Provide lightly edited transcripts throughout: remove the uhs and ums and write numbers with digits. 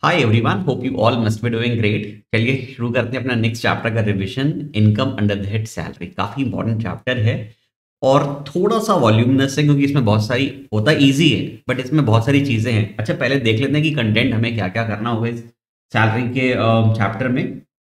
Hi everyone, hope you all must be doing great. चलिए शुरू करते हैं अपना नेक्स्ट चैप्टर का revision, income under the head salary. काफी इंपॉर्टेंट चैप्टर है और थोड़ा सा वॉल्यूमनस है क्योंकि इसमें बहुत सारी होता इजी है बट इसमें बहुत सारी चीजें हैं। अच्छा, पहले देख लेते हैं कि कंटेंट हमें क्या क्या करना होगा इस सैलरी के चैप्टर में।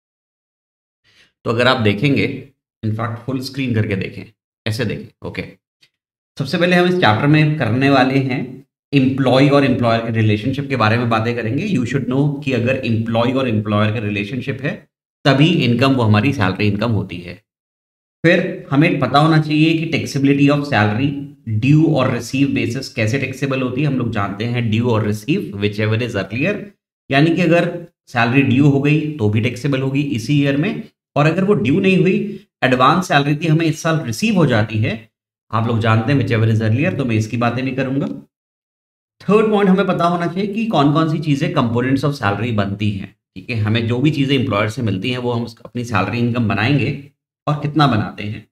तो अगर आप देखेंगे, इनफैक्ट फुल स्क्रीन करके देखें, ऐसे देखें। ओके, सबसे पहले हम इस चैप्टर में करने वाले हैं एम्प्लॉय और एम्प्लॉयर के रिलेशनशिप के बारे में बातें करेंगे। यू शुड नो कि अगर एम्प्लॉय और एम्प्लॉयर का रिलेशनशिप है तभी इनकम वो हमारी सैलरी इनकम होती है। फिर हमें पता होना चाहिए कि टैक्सेबिलिटी ऑफ सैलरी ड्यू और रिसीव बेसिस कैसे टैक्सेबल होती है। हम लोग जानते हैं ड्यू और receive whichever is earlier, यानी कि अगर सैलरी ड्यू हो गई तो भी टैक्सेबल होगी इसी ईयर में, और अगर वो ड्यू नहीं हुई, एडवांस सैलरी थी हमें इस साल रिसीव हो जाती है, आप लोग जानते हैं विच एवर इज अर्लियर, तो मैं इसकी बातें भी करूंगा। थर्ड पॉइंट, हमें पता होना चाहिए कि कौन कौन सी चीजें कंपोनेंट्स ऑफ सैलरी बनती हैं। ठीक है, हमें जो भी चीजें एम्प्लॉयर से मिलती हैं वो हम अपनी सैलरी इनकम बनाएंगे और कितना बनाते हैं।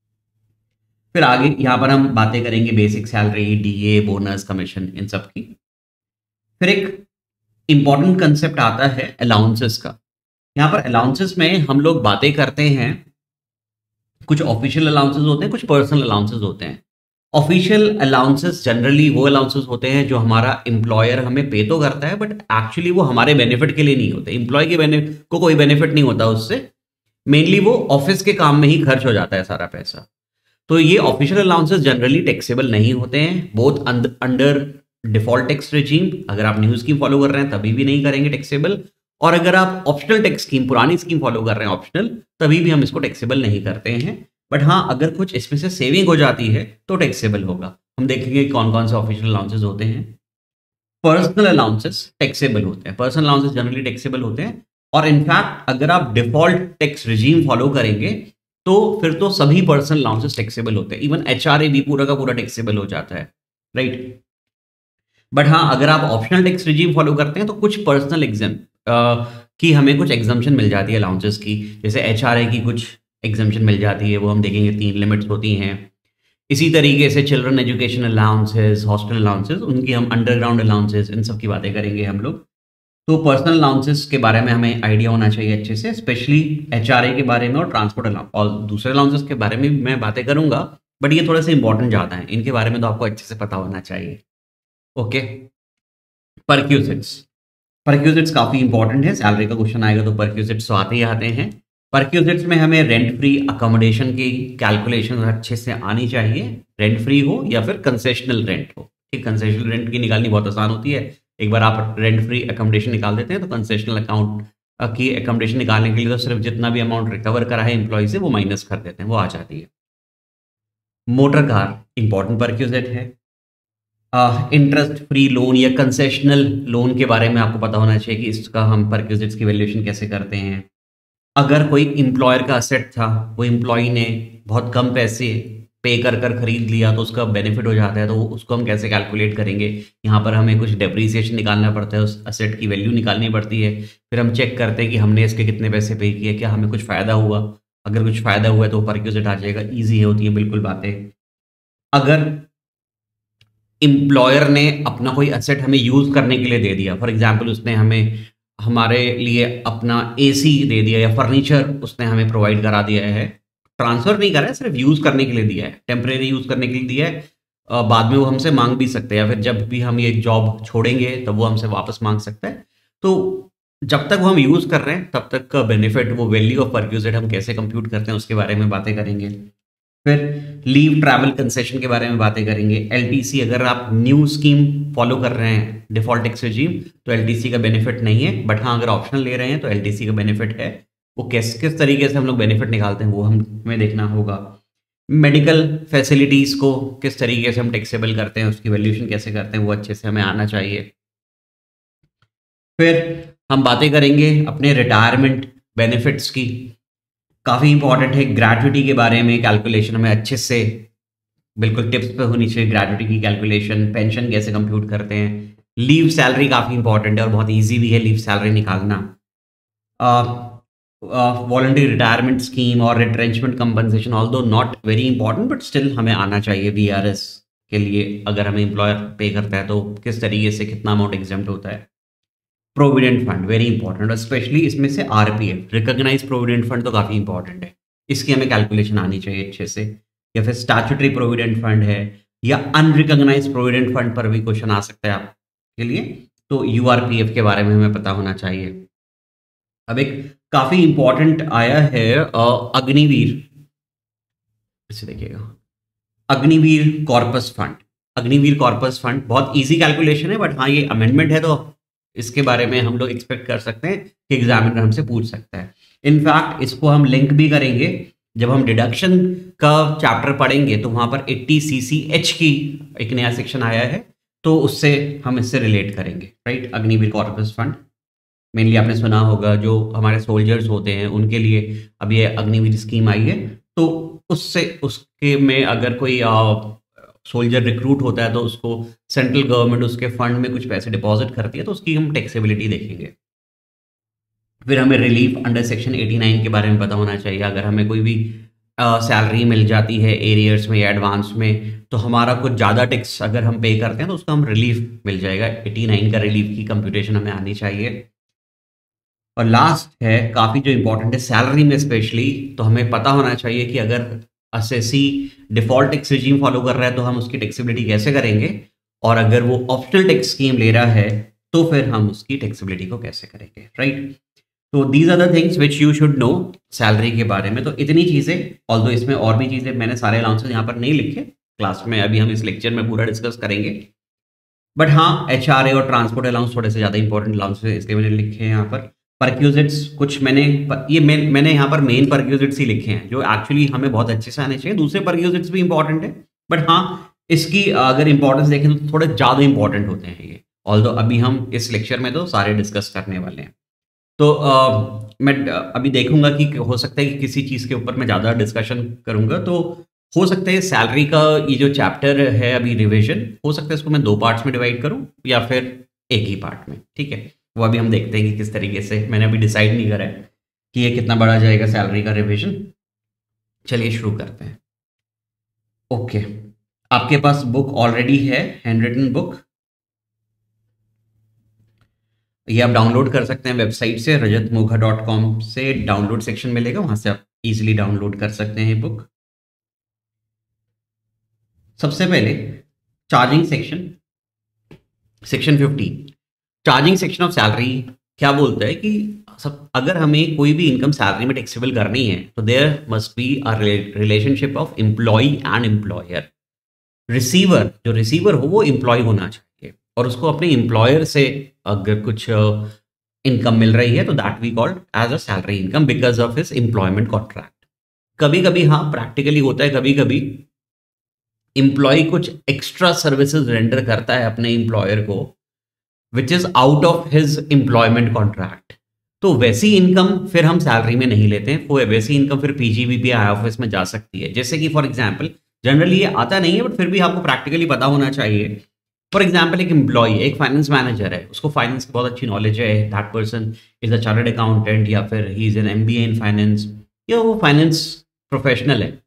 फिर आगे यहाँ पर हम बातें करेंगे basic salary, DA, bonus, commission, इन सब की। फिर एक इंपॉर्टेंट कंसेप्ट आता है अलाउंसेस का। यहाँ पर अलाउंसेस में हम लोग बातें करते हैं, कुछ ऑफिशियल अलाउंसेस होते हैं, कुछ पर्सनल अलाउंसेस होते हैं। ऑफिशियल अलाउंसेस जनरली वो अलाउंसेस होते हैं जो हमारा एम्प्लॉयर हमें पे तो करता है बट एक्चुअली वो हमारे बेनिफिट के लिए नहीं होते। एम्प्लॉय के को कोई बेनिफिट नहीं होता उससे, मेनली वो ऑफिस के काम में ही खर्च हो जाता है सारा पैसा। तो ये ऑफिशियल अलाउंसेस जनरली टैक्सेबल नहीं होते हैं, both under default tax regime. अगर आप न्यू स्कीम फॉलो कर रहे हैं तभी भी नहीं करेंगे टैक्सेबल, और अगर आप ऑप्शनल टैक्स स्कीम, पुरानी स्कीम फॉलो कर रहे हैं ऑप्शनल, तभी भी हम इसको टैक्सेबल नहीं करते हैं। बट हाँ, अगर कुछ इसमें से सेविंग हो जाती है तो टैक्सेबल होगा। हम देखेंगे कौन कौन से ऑफिशियल अलाउंसेस होते हैं। पर्सनल अलाउंसेस टैक्सेबल होते हैं, पर्सनल अलाउंसेस जनरली टैक्सेबल होते हैं, और इनफैक्ट अगर आप डिफॉल्ट टैक्स रिजीम फॉलो करेंगे तो फिर तो सभी पर्सनल अलाउंसेस टैक्सेबल होते हैं, इवन एचआरए भी पूरा का पूरा टैक्सेबल हो जाता है, राइट। बट हाँ, अगर आप ऑप्शनल टैक्स रिजीम फॉलो करते हैं तो कुछ पर्सनल एग्जाम की हमें कुछ एग्जाम्पशन मिल जाती है अलाउंसेस की, जैसे एचआरए की कुछ एग्जाम्पशन मिल जाती है, वो हम देखेंगे 3 लिमिट्स होती हैं। इसी तरीके से children education allowances, hostel allowances, उनकी हम अंडरग्राउंड अलाउंसेस, इन सब की बातें करेंगे हम लोग। तो पर्सनल अलाउंसेस के बारे में हमें आइडिया होना चाहिए अच्छे से, स्पेशली एचआरए के बारे में और ट्रांसपोर्ट अलाउंस, और दूसरे अलाउंसेस के बारे में भी मैं बातें करूंगा, बट ये थोड़े से इंपॉर्टेंट ज़्यादा हैं, इनके बारे में तो आपको अच्छे से पता होना चाहिए। Okay, perquisites. परक्यूजिट्स काफ़ी इंपॉर्टेंट है, सैलरी का क्वेश्चन आएगा तो परक्यूजिट्स तो आते ही आते हैं। परक्यूजिट्स में हमें रेंट फ्री अकोमोडेशन की कैलकुलेशन अच्छे से आनी चाहिए, रेंट फ्री हो या फिर कंसेशनल रेंट हो। ठीक, कंसेशनल रेंट की निकालनी बहुत आसान होती है, एक बार आप रेंट फ्री अकोमोडेशन निकाल देते हैं तो कंसेशनल अकाउंट की अकोमोडेशन निकालने के लिए तो सिर्फ जितना भी अमाउंट रिकवर करा है एम्प्लॉय से वो माइनस कर देते हैं, वो आ जाती है। मोटर कार इंपॉर्टेंट परक्यूजिट है। इंटरेस्ट फ्री लोन या कंसेशनल लोन के बारे में आपको पता होना चाहिए कि इसका हम परक्यूजिट्स की वैल्यूएशन कैसे करते हैं। अगर कोई एम्प्लॉयर का असेट था, वो एम्प्लॉय ने बहुत कम पैसे पे कर कर खरीद लिया तो उसका बेनिफिट हो जाता है, तो उसको हम कैसे कैलकुलेट करेंगे। यहाँ पर हमें कुछ डेप्रीसिएशन निकालना पड़ता है, उस असेट की वैल्यू निकालनी पड़ती है, फिर हम चेक करते हैं कि हमने इसके कितने पैसे पे किए, क्या हमें कुछ फ़ायदा हुआ। अगर कुछ फ़ायदा हुआ है तो परक्यूजिट आ जाएगा, ईजी है, होती है बिल्कुल बातें। अगर एम्प्लॉयर ने अपना कोई असेट हमें यूज़ करने के लिए दे दिया, फॉर एग्जाम्पल उसने हमें हमारे लिए अपना एसी दे दिया या फर्नीचर उसने हमें प्रोवाइड करा दिया है, ट्रांसफर नहीं करा है, सिर्फ यूज़ करने के लिए दिया है, टेम्परेरी यूज़ करने के लिए दिया है, बाद में वो हमसे मांग भी सकते हैं, या फिर जब भी हम ये जॉब छोड़ेंगे तब वो हमसे वापस मांग सकता है। तो जब तक वो हम यूज़ कर रहे हैं तब तक का बेनिफिट, वो वैल्यू ऑफ परक्यूजिट हम कैसे कंप्यूट करते हैं उसके बारे में बातें करेंगे। फिर लीव ट्रैवल कंसेशन के बारे में बातें करेंगे। एलटीसी, अगर आप न्यू स्कीम फॉलो कर रहे हैं डिफॉल्ट टैक्स रेजीम तो एलटीसी का बेनिफिट नहीं है, बट हाँ अगर ऑप्शनल ले रहे हैं तो एलटीसी का बेनिफिट है। वो किस किस तरीके से हम लोग बेनिफिट निकालते हैं वो हमें देखना होगा। मेडिकल फैसिलिटीज़ को किस तरीके से हम टैक्सेबल करते हैं, उसकी वैल्यूएशन कैसे करते हैं, वो अच्छे से हमें आना चाहिए। फिर हम बातें करेंगे अपने रिटायरमेंट बेनिफिट्स की, काफ़ी इंपॉर्टेंट है। ग्रेजुटी के बारे में कैलकुलेशन हमें अच्छे से बिल्कुल टिप्स पे होनी चाहिए, ग्रेजुटी की कैलकुलेशन, पेंशन कैसे कंप्यूट करते हैं। लीव सैलरी काफ़ी इंपॉर्टेंट है और बहुत इजी भी है लीव सैलरी निकालना। वॉलंटरी रिटायरमेंट स्कीम और retrenchment compensation, although not very important but still हमें आना चाहिए। वीआरएस के लिए अगर हमें एम्प्लॉयर पे करता है तो किस तरीके से कितना अमाउंट एग्जेम्प्ट होता है। प्रोविडेंट फंड वेरी इंपॉर्टेंट, और स्पेशली इसमें से आरपीएफ रिकॉग्नाइज प्रोविडेंट फंड तो काफ़ी इंपॉर्टेंट है, इसकी हमें कैलकुलेशन आनी चाहिए अच्छे से। या फिर स्टैट्यूटरी प्रोविडेंट फंड है, या अनरिकॉग्नाइज प्रोविडेंट फंड पर भी क्वेश्चन आ सकता है आपके लिए, तो यूआरपीएफ के बारे में हमें पता होना चाहिए। अब एक काफी इंपॉर्टेंट आया है अग्निवीर, इसे देखिएगा, Agniveer corpus fund. Agniveer corpus fund बहुत इजी कैलकुलेशन है, बट हाँ ये अमेंडमेंट है तो इसके बारे में हम लोग एक्सपेक्ट कर सकते हैं कि एग्जामिनर हमसे पूछ सकता है। इनफैक्ट इसको हम लिंक भी करेंगे जब हम डिडक्शन का चैप्टर पढ़ेंगे, तो वहां पर 80 CCH की एक नया सेक्शन आया है, तो उससे हम इससे रिलेट करेंगे, right. Agniveer corpus fund mainly आपने सुना होगा, जो हमारे सोल्जर्स होते हैं उनके लिए अब ये अग्निवीर स्कीम आई है, तो उससे उसके में अगर कोई सोल्जर रिक्रूट होता है तो उसको सेंट्रल गवर्नमेंट उसके फंड में कुछ पैसे डिपॉजिट करती है, तो उसकी हम टैक्सेबिलिटी देखेंगे। फिर हमें रिलीफ अंडर सेक्शन 89 के बारे में पता होना चाहिए। अगर हमें कोई भी सैलरी मिल जाती है एरियर्स में या एडवांस में, तो हमारा कुछ ज़्यादा टैक्स अगर हम पे करते हैं तो उसका हम रिलीफ मिल जाएगा। 89 का रिलीफ की कंप्यूटेशन हमें आनी चाहिए। और लास्ट है काफ़ी जो इंपॉर्टेंट है सैलरी में स्पेशली, तो हमें पता होना चाहिए कि अगर assessee default tax regime follow कर रहा है तो हम उसकी टैक्सेबिलिटी कैसे करेंगे, और अगर वो ऑप्शनल टैक्स स्कीम ले रहा है तो फिर हम उसकी टैक्सेबिलिटी को कैसे करेंगे, राइट। तो these are the things which you should know salary के बारे में। तो इतनी चीज़ें, ऑल्दो इसमें और भी चीज़ें मैंने सारे अलाउंसेस यहाँ पर नहीं लिखे क्लास में, अभी हम इस लेक्चर में पूरा डिस्कस करेंगे, बट हाँ HRA और ट्रांसपोर्ट अलाउंस थोड़े से ज़्यादा इंपॉर्टेंट अलाउंस है, इसलिए मैंने लिखे हैं यहाँ पर। परक्यूजिट्स कुछ मैंने यहाँ पर मेन परक्यूजिट्स ही लिखे हैं जो एक्चुअली हमें बहुत अच्छे से आने चाहिए। दूसरे परक्यूजिट्स भी इंपॉर्टेंट है, बट हाँ इसकी अगर इंपॉर्टेंस देखें तो थोड़े ज़्यादा इंपॉर्टेंट होते हैं ये, ऑल्दो अभी हम इस लेक्चर में तो सारे डिस्कस करने वाले हैं। तो मैं अभी देखूंगा कि हो सकता है कि किसी चीज़ के ऊपर मैं ज़्यादा डिस्कशन करूंगा, तो हो सकता है सैलरी का ये जो चैप्टर है अभी रिवीजन, हो सकता है इसको मैं 2 पार्ट्स में डिवाइड करूं या फिर एक ही पार्ट में, ठीक है। वो अभी हम देखते हैं कि किस तरीके से, मैंने अभी डिसाइड नहीं करा है कि ये कितना बड़ा जाएगा सैलरी का रिवीजन। चलिए शुरू करते हैं। ओके, आपके पास बुक ऑलरेडी है, हैंड रिटन बुक, ये आप डाउनलोड कर सकते हैं वेबसाइट से, rajatmogha.com से डाउनलोड सेक्शन मिलेगा, वहां से आप इजीली डाउनलोड कर सकते हैं बुक। सबसे पहले charging section, section 15 charging section of salary क्या बोलता है कि अगर हमें कोई भी इनकम सैलरी में टैक्सेबल करनी है तो there must be a relationship of employee and employer. Receiver, जो रिसीवर हो वो एम्प्लॉय होना चाहिए, और उसको अपने एम्प्लॉयर से अगर कुछ इनकम मिल रही है तो that we called as a salary income because of his employment contract. कभी कभी हाँ प्रैक्टिकली होता है, कभी कभी एम्प्लॉय कुछ एक्स्ट्रा सर्विसेज रेंडर करता है अपने एम्प्लॉयर को which is out of his employment contract, तो वैसी इनकम फिर हम सैलरी में नहीं लेते हैं, वो वैसी इनकम फिर पीजीबीपी ऑफिस में जा सकती है। जैसे कि फॉर एग्जांपल, जनरली ये आता नहीं है बट फिर भी आपको प्रैक्टिकली पता होना चाहिए। फॉर एग्जाम्पल एक एम्प्लॉय, एक फाइनेंस मैनेजर है, उसको फाइनेंस की बहुत अच्छी नॉलेज है, that person is a chartered accountant या फिर he is an MBA in finance, या वो फाइनेंस प्रोफेशनल है,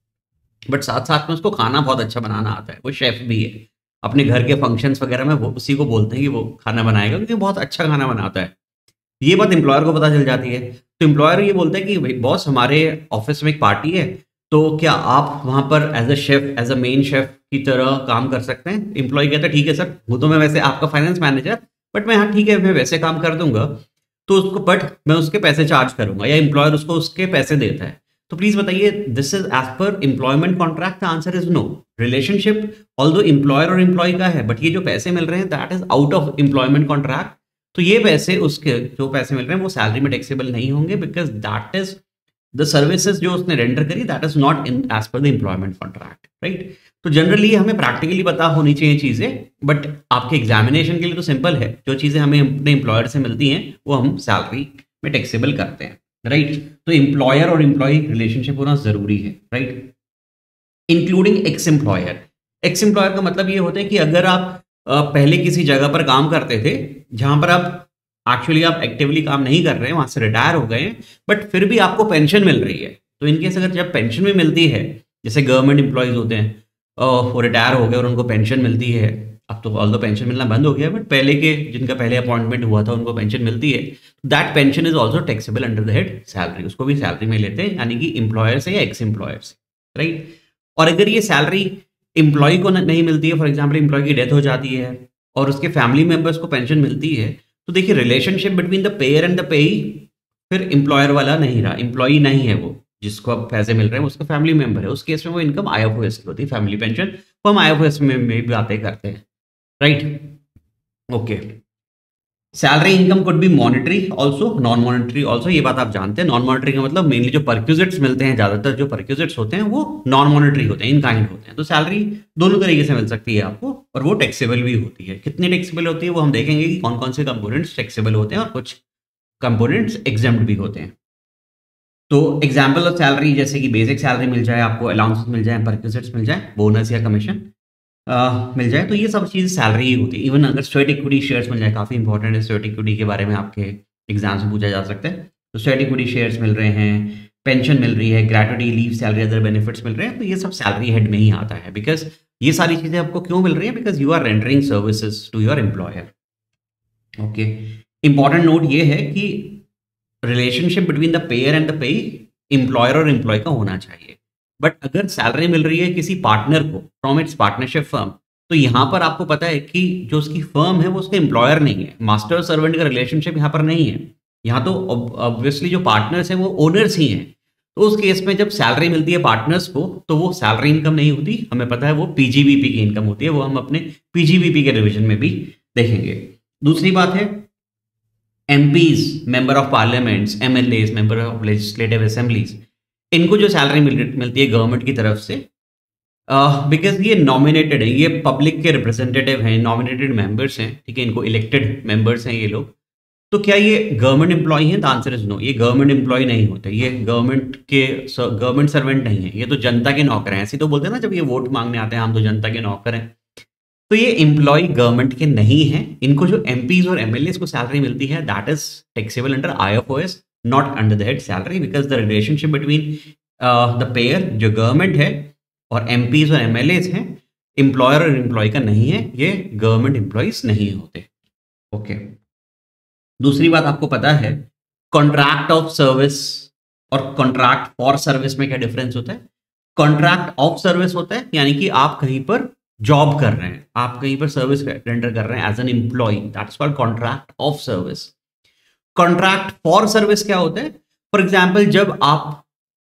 बट साथ साथ में उसको खाना बहुत अच्छा बनाना आता है, वो शेफ भी है। अपने घर के फंक्शंस वगैरह में वो उसी को बोलते हैं कि वो खाना बनाएगा क्योंकि बहुत अच्छा खाना बनाता है। ये बात एम्प्लॉयर को पता चल जाती है, तो एम्प्लॉयर ये बोलता है कि भाई बॉस हमारे ऑफिस में एक पार्टी है, तो क्या आप वहां पर as a chef, as a main chef की तरह काम कर सकते हैं। एम्प्लॉय कहता है ठीक है सर, वो तो मैं वैसे आपका फाइनेंस मैनेजर, बट मैं हाँ ठीक है मैं वैसे काम कर दूंगा, तो उसको बट मैं उसके पैसे चार्ज करूंगा, या एम्प्लॉयर उसको उसके पैसे देता है। तो प्लीज बताइए, this is as per employment contract, answer is no. Relationship although employer और एम्प्लॉय का है, बट ये जो पैसे मिल रहे हैं that is out of employment contract, तो ये पैसे, उसके जो पैसे मिल रहे हैं वो सैलरी में टैक्सेबल नहीं होंगे because that is the services जो उसने रेंडर करी, that is not in as per the employment contract, right. तो जनरली हमें प्रैक्टिकली पता होनी चाहिए चीजें, बट आपके एग्जामिनेशन के लिए तो सिंपल है, जो चीजें हमें अपने एम्प्लॉयर से मिलती हैं वो हम सैलरी में टैक्सेबल करते हैं, राइट। तो एम्प्लॉयर और एम्प्लॉय रिलेशनशिप होना जरूरी है, right, including ex employer. Ex employer का मतलब ये होता है कि अगर आप पहले किसी जगह पर काम करते थे जहां पर आप एक्चुअली आप एक्टिवली काम नहीं कर रहे हैं, वहां से रिटायर हो गए हैं, बट फिर भी आपको पेंशन मिल रही है, तो इनकेस अगर जब पेंशन भी मिलती है, जैसे गवर्नमेंट एम्प्लॉयज होते हैं वो रिटायर हो गए और उनको पेंशन मिलती है, अब तो ऑल पेंशन मिलना बंद हो गया, बट पहले के जिनका पहले अपॉइंटमेंट हुआ था उनको पेंशन मिलती है। That pension is also taxable under the head salary, उसको भी सैलरी में लेते हैं, यानी कि एम्प्लॉयर से या एक्स एम्प्लॉयर से, राइट। और अगर ये सैलरी एम्प्लॉय को नहीं मिलती है, फॉर एग्जाम्पल एम्प्लॉय की डेथ हो जाती है और उसके फैमिली मेंबर्स को पेंशन मिलती है, तो देखिए relationship between the payer and the payee फिर एम्प्लॉयर वाला नहीं रहा, एम्प्लॉई नहीं है वो, जिसको अब पैसे मिल रहे हैं उसका फैमिली मेंबर है, उस केस में वो इनकम आईएफओएस की होती है, फैमिली पेंशन, वो हम आईएफओएस में भी बातें करते हैं, right. Okay, salary income could be monetary also, non monetary also, ये बात आप जानते हैं। नॉन मॉनेटरी का मतलब मेनली जो परक्यूजिट्स मिलते हैं, ज्यादातर जो परक्यूजिट्स होते हैं वो नॉन मॉनेटरी होते हैं, इन काइंड होते हैं। तो सैलरी दोनों तरीके से मिल सकती है आपको, और वो टैक्सेबल भी होती है। कितनी टैक्सेबल होती है वो हम देखेंगे कि कौन कौन से कंपोनेंट्स टैक्सेबल होते हैं और कुछ कंपोनेंट्स एग्जेम्प्ट भी होते हैं। तो एग्जाम्पल ऑफ सैलरी जैसे कि बेसिक सैलरी मिल जाए आपको, अलाउंसेस मिल जाए, परक्यूजिट्स मिल जाए, बोनस या कमीशन मिल जाए, तो ये सब चीज़ सैलरी ही होती है। इवन अगर स्वेट इक्विटी शेयर्स मिल जाए, काफ़ी इंपॉर्टेंट है, स्वेट इक्विटी के बारे में आपके एग्जाम से पूछा जा सकता है। तो स्वेट इक्विटी शेयर्स मिल रहे हैं, पेंशन मिल रही है, gratuity, leave, salary, other benefits मिल रहे हैं, तो ये सब सैलरी हेड में ही आता है। बिकॉज ये सारी चीज़ें आपको क्यों मिल रही है? Because you are rendering services to your employer. Okay, important note ये है कि relationship between the payer and the payee employer और एम्प्लॉय का होना चाहिए। बट अगर सैलरी मिल रही है किसी पार्टनर को फ्रॉम इट्स पार्टनरशिप फर्म, तो यहां पर आपको पता है कि जो उसकी फर्म है वो उसका एम्प्लॉयर नहीं है, मास्टर सर्वेंट का रिलेशनशिप यहाँ पर नहीं है। यहाँ तो ऑब्वियसली जो पार्टनर्स हैं वो ओनर्स ही हैं। तो उस केस में जब सैलरी मिलती है पार्टनर्स को, तो वो सैलरी इनकम नहीं होती, हमें पता है वो पीजीबीपी की इनकम होती है, वो हम अपने पीजीबीपी के रिविजन में भी देखेंगे। दूसरी बात है MPs, member of parliaments, MLAs, member of legislative assemblies, इनको जो सैलरी मिलती है गवर्नमेंट की तरफ से, बिकॉज ये नॉमिनेटेड है, ये पब्लिक के रिप्रेजेंटेटिव हैं, नॉमिनेटेड मेंबर्स हैं, ठीक है, इनको इलेक्टेड मेंबर्स हैं ये लोग। तो क्या ये गवर्नमेंट एम्प्लॉय हैं? द आंसर इज नो, ये गवर्नमेंट एम्प्लॉय नहीं होते, ये गवर्नमेंट सर्वेंट नहीं है, ये तो जनता के नौकर हैं। ऐसे तो बोलते हैं ना जब ये वोट मांगने आते हैं, हम तो जनता के नौकर हैं। तो ये एम्प्लॉय गवर्नमेंट के नहीं है। इनको जो एमपीज और एमएलए को सैलरी मिलती है, that is taxable under IFOS, not under the head salary, because the relationship between the payer जो गवर्नमेंट है और एमपीज और एमएलए हैं, एम्प्लॉयर और एम्प्लॉय का नहीं है, ये गवर्नमेंट एम्प्लॉयज नहीं होते। ओके, दूसरी बात आपको पता है कॉन्ट्रैक्ट ऑफ सर्विस और कॉन्ट्रैक्ट फॉर सर्विस में क्या डिफरेंस होता है? कॉन्ट्रैक्ट ऑफ सर्विस होता है यानी कि आप कहीं पर जॉब कर रहे हैं, आप कहीं पर सर्विस रेंडर कर रहे हैं as an employee, that is called contract of service. Contract for service क्या होता है? फॉर एग्जाम्पल जब आप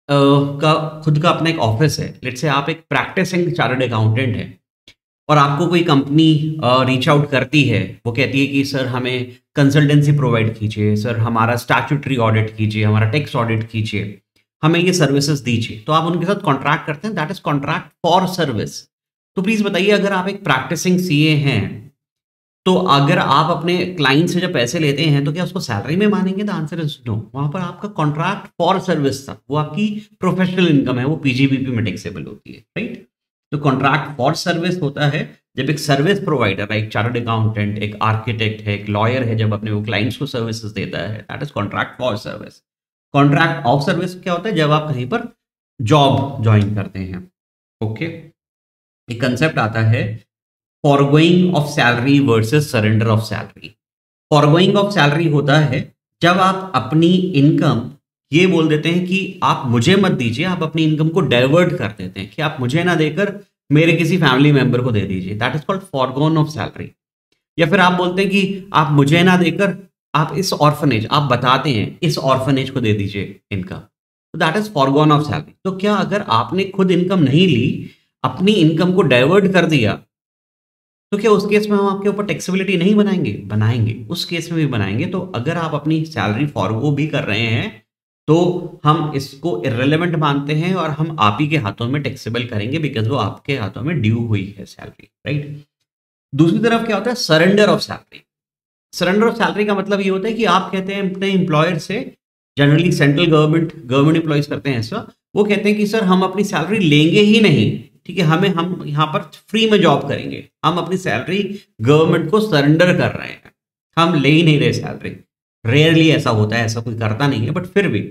का खुद का अपना एक ऑफिस है, लेट्स से आप एक प्रैक्टिसिंग चार्टर्ड अकाउंटेंट है और आपको कोई कंपनी रीच आउट करती है, वो कहती है कि सर हमें कंसल्टेंसी प्रोवाइड कीजिए, सर हमारा स्टैट्यूटरी ऑडिट कीजिए, हमारा टैक्स ऑडिट कीजिए, हमें ये सर्विसेज दीजिए, तो आप उनके साथ कॉन्ट्रैक्ट करते हैं, that is contract for service. तो प्लीज बताइए, अगर आप एक प्रैक्टिसिंग सीए हैं तो अगर आप अपने क्लाइंट से जब पैसे लेते हैं तो क्या उसको सैलरी में मानेंगे? द आंसर इज नो, वहां पर आपका कॉन्ट्रैक्ट फॉर सर्विस था, वो आपकी प्रोफेशनल इनकम है, वो पीजीबीपी में टैक्सेबल होती है, राइट। तो कॉन्ट्रैक्ट फॉर सर्विस होता है जब एक सर्विस प्रोवाइडर, एक चार्टर्ड अकाउंटेंट, एक आर्किटेक्ट है, एक लॉयर है, जब अपने वो क्लाइंट्स को सर्विसेज देता है, that is contract for service. Contract of service क्या होता है? जब आप कहीं पर जॉब ज्वाइन करते हैं। ओके, एक कंसेप्ट आता है foregoing of salary versus surrender of salary. Foregoing of salary होता है जब आप अपनी इनकम ये बोल देते हैं कि आप मुझे मत दीजिए, आप अपनी इनकम को डाइवर्ट कर देते हैं कि आप मुझे ना देकर मेरे किसी फैमिली मेंबर को दे दीजिए, that is called foregone of salary. या फिर आप बोलते हैं कि आप मुझे ना देकर आप इस ऑर्फनेज, आप बताते हैं इस ऑर्फनेज को दे दीजिए इनकम, तो that is foregone of salary. तो क्या अगर आपने खुद इनकम नहीं ली, अपनी इनकम को डाइवर्ट कर दिया, तो क्या उस केस में हम आपके ऊपर टैक्सेबिलिटी नहीं बनाएंगे? बनाएंगे, उस केस में भी बनाएंगे। तो अगर आप अपनी सैलरी फॉरगो भी कर रहे हैं तो हम इसको इररिलेवेंट मानते हैं और हम आप ही के हाथों में टैक्सेबल करेंगे, बिकॉज वो आपके हाथों में ड्यू हुई है सैलरी, राइट। दूसरी तरफ क्या होता है? Surrender of salary. Surrender of salary का मतलब ये होता है कि आप कहते हैं अपने एम्प्लॉयर से, जनरली सेंट्रल गवर्नमेंट एम्प्लॉयज करते हैं ऐसा, वो कहते हैं कि सर हम अपनी सैलरी लेंगे ही नहीं, ठीक है, हम यहाँ पर फ्री में जॉब करेंगे, हम अपनी सैलरी गवर्नमेंट को सरेंडर कर रहे हैं, हम ले ही नहीं रहे सैलरी। रेयरली ऐसा होता है, ऐसा कोई करता नहीं है, बट फिर भी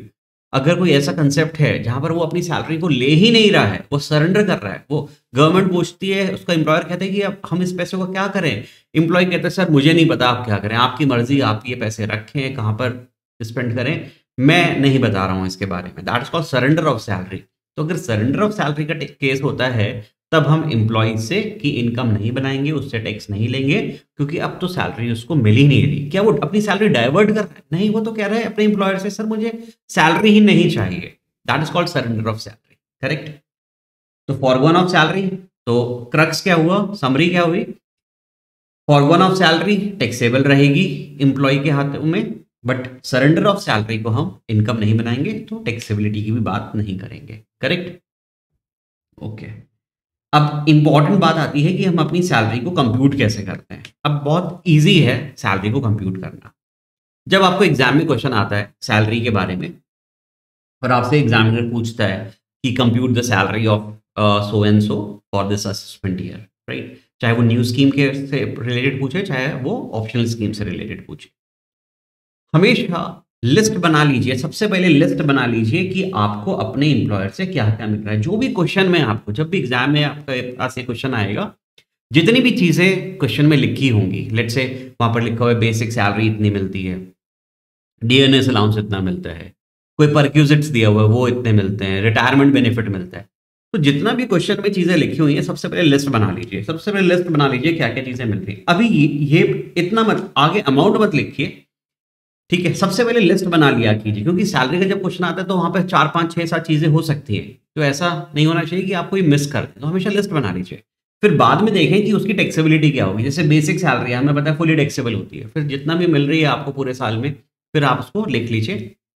अगर कोई ऐसा कंसेप्ट है जहां पर वो अपनी सैलरी को ले ही नहीं रहा है, वो सरेंडर कर रहा है, वो गवर्नमेंट पूछती है, उसका एम्प्लॉयर कहते हैं कि अब हम इस पैसे को क्या करें, एम्प्लॉय कहते हैं सर मुझे नहीं पता आप क्या करें, आपकी मर्जी, आप ये पैसे रखें कहाँ पर स्पेंड करें, मैं नहीं बता रहा हूँ इसके बारे में, that is called surrender of salary. तो अगर सरेंडर ऑफ सैलरी का केस होता है तब हम एम्प्लॉय से की इनकम नहीं बनाएंगे, उससे टैक्स नहीं लेंगे, क्योंकि अब तो सैलरी उसको मिल ही नहीं रही। क्या वो अपनी सैलरी डाइवर्ट कर रहा है? नहीं, वो तो कह रहा है अपने एम्प्लॉयर से सर मुझे सैलरी ही नहीं चाहिए, that is called surrender of salary, correct. तो फॉरगोन ऑफ सैलरी, तो क्रक्स क्या हुआ, समरी क्या हुई, फॉरगोन ऑफ सैलरी टैक्सेबल रहेगी एम्प्लॉय के हाथों में, बट सरेंडर ऑफ सैलरी को हम इनकम नहीं बनाएंगे तो टैक्सेबिलिटी की भी बात नहीं करेंगे, करेक्ट। ओके, अब इंपॉर्टेंट बात आती है कि हम अपनी सैलरी को कंप्यूट कैसे करते हैं। अब बहुत इजी है सैलरी को कंप्यूट करना। जब आपको एग्जाम में क्वेश्चन आता है सैलरी के बारे में और आपसे एग्जामिनर पूछता है कि compute the salary of so and so for this assessment year, right, चाहे वो न्यू स्कीम के से रिलेटेड पूछे चाहे वो ऑप्शनल स्कीम से रिलेटेड पूछे, हमेशा लिस्ट बना लीजिए। सबसे पहले लिस्ट बना लीजिए कि आपको अपने एम्प्लॉयर से क्या क्या मिल रहा है। जो भी क्वेश्चन में आपको, जब भी एग्जाम में आपके पास ये क्वेश्चन आएगा, जितनी भी चीजें क्वेश्चन में लिखी होंगी, लेट्स से वहां पर लिखा हुआ है बेसिक सैलरी इतनी मिलती है, डीएनएस अलाउंस इतना मिलता है, कोई परक्यूजिट्स दिया हुआ है वो इतने मिलते हैं, रिटायरमेंट बेनिफिट मिलता है, तो जितना भी क्वेश्चन में चीजें लिखी हुई है सबसे पहले लिस्ट बना लीजिए। सबसे पहले लिस्ट बना लीजिए क्या क्या चीजें मिल रही है। अभी ये इतना मत आगे अमाउंट मत लिखिए, ठीक है, सबसे पहले लिस्ट बना लिया कीजिए, क्योंकि सैलरी का जब क्वेश्चन आता है तो वहां पर 4 5 6 7 चीजें हो सकती है, तो ऐसा नहीं होना चाहिए कि आप कोई मिस कर दें, तो हमेशा लिस्ट बना लीजिए। फिर बाद में देखें कि उसकी टैक्सेबिलिटी क्या होगी। जैसे बेसिक सैलरी हमें पता है फुली टैक्सेबल होती है, फिर जितना भी मिल रही है आपको पूरे साल में, फिर आप उसको लिख लीजिए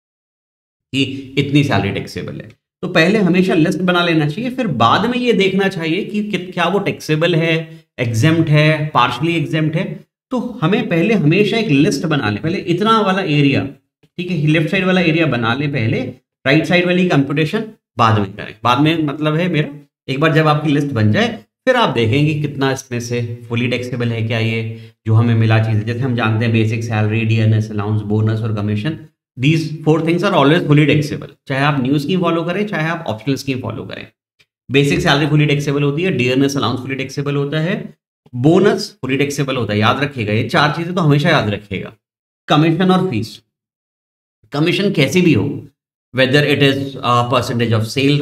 कि इतनी सैलरी टैक्सेबल है। तो पहले हमेशा लिस्ट बना लेना चाहिए, फिर बाद में ये देखना चाहिए कि क्या वो टैक्सेबल है, एग्जेम्प्ट है, पार्शली एग्जेम्प्ट है। तो हमें पहले हमेशा एक लिस्ट बना ले, पहले इतना वाला एरिया, ठीक है, लेफ्ट साइड वाला एरिया बना ले पहले, राइट साइड वाली कंप्यूटेशन बाद में करें। बाद में मतलब है मेरा, एक बार जब आपकी लिस्ट बन जाए फिर आप देखेंगे कितना इसमें से फुली टैक्सेबल है, क्या ये जो हमें मिला चीजें, जैसे हम जानते हैं basic salary, dearness allowance, bonus और commission, these 4 things are always fully taxable, चाहे आप न्यू स्कीम फॉलो करें चाहे आप ऑप्शनल स्कीम फॉलो करें। बेसिक सैलरी फुली टैक्सेबल होती है, डीएनएस अलाउंस फुली टैक्सेबल होता है, बोनस फुली टैक्सेबल होता है, याद रखिएगा ये 4 चीजें तो हमेशा याद रखिएगा। कमीशन और फीस, कमीशन कैसी भी हो, whether it is percentage of sale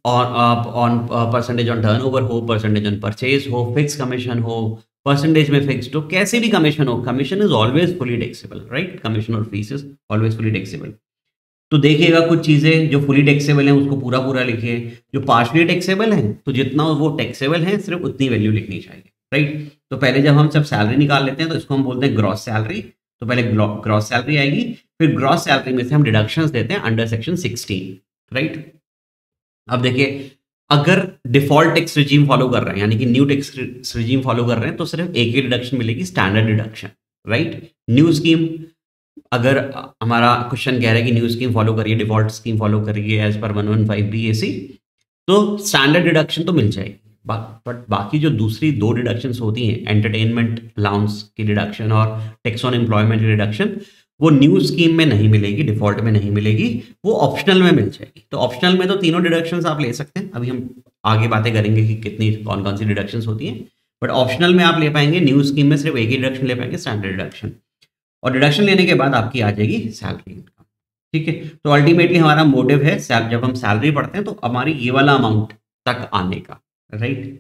on percentage on turnover हो, percentage on purchase हो, fixed commission हो, परसेंटेज में फिक्स्ड हो, कैसे भी कमीशन हो, commission is always fully taxable, right, commission और fees is always fully taxable. तो देखिएगा कुछ चीजें जो फुली टैक्सेबल हैं उसको पूरा पूरा लिखिए, जो पार्शली टैक्सेबल हैं तो जितना वो टैक्सेबल है सिर्फ उतनी वैल्यू लिखनी चाहिए, राइट। तो पहले जब हम सब सैलरी निकाल लेते हैं तो इसको हम बोलते हैं ग्रॉस सैलरी, तो पहले ग्रॉस सैलरी आएगी, फिर ग्रॉस सैलरी में से हम डिडक्शंस देते हैं अंडर सेक्शन 16, राइट। अब देखिए अगर डिफॉल्ट टैक्स रिजीम फॉलो कर रहे हैं यानी कि न्यू टैक्स रिजीम फॉलो कर रहे हैं तो सिर्फ एक ही डिडक्शन मिलेगी, standard deduction, right. New scheme, अगर हमारा क्वेश्चन कह रहा है कि न्यू स्कीम फॉलो करिए, डिफॉल्ट स्कीम फॉलो करिए एज पर 115 BAC, तो स्टैंडर्ड डिडक्शन तो मिल जाएगी, बट बाकी जो दूसरी 2 डिडक्शंस होती हैं, एंटरटेनमेंट अलाउंस की डिडक्शन और टैक्स ऑन एम्प्लॉयमेंट की डिडक्शन, वो न्यू स्कीम में नहीं मिलेगी, डिफॉल्ट में नहीं मिलेगी, वो ऑप्शनल में मिल जाएगी। तो ऑप्शनल में तो तीनों डिडक्शंस आप ले सकते हैं, अभी हम आगे बातें करेंगे कि कितनी कौन कौन सी डिडक्शंस होती हैं, बट ऑप्शनल में आप ले पाएंगे, न्यू स्कीम में सिर्फ एक ही डिडक्शन ले पाएंगे, स्टैंडर्ड डिडक्शन। और डिडक्शन लेने के बाद आपकी आ जाएगी सैलरी इनकम, ठीक है। तो अल्टीमेटली हमारा मोटिव है जब हम सैलरी पढ़ते हैं तो हमारी ये वाला अमाउंट तक आने का, राइट।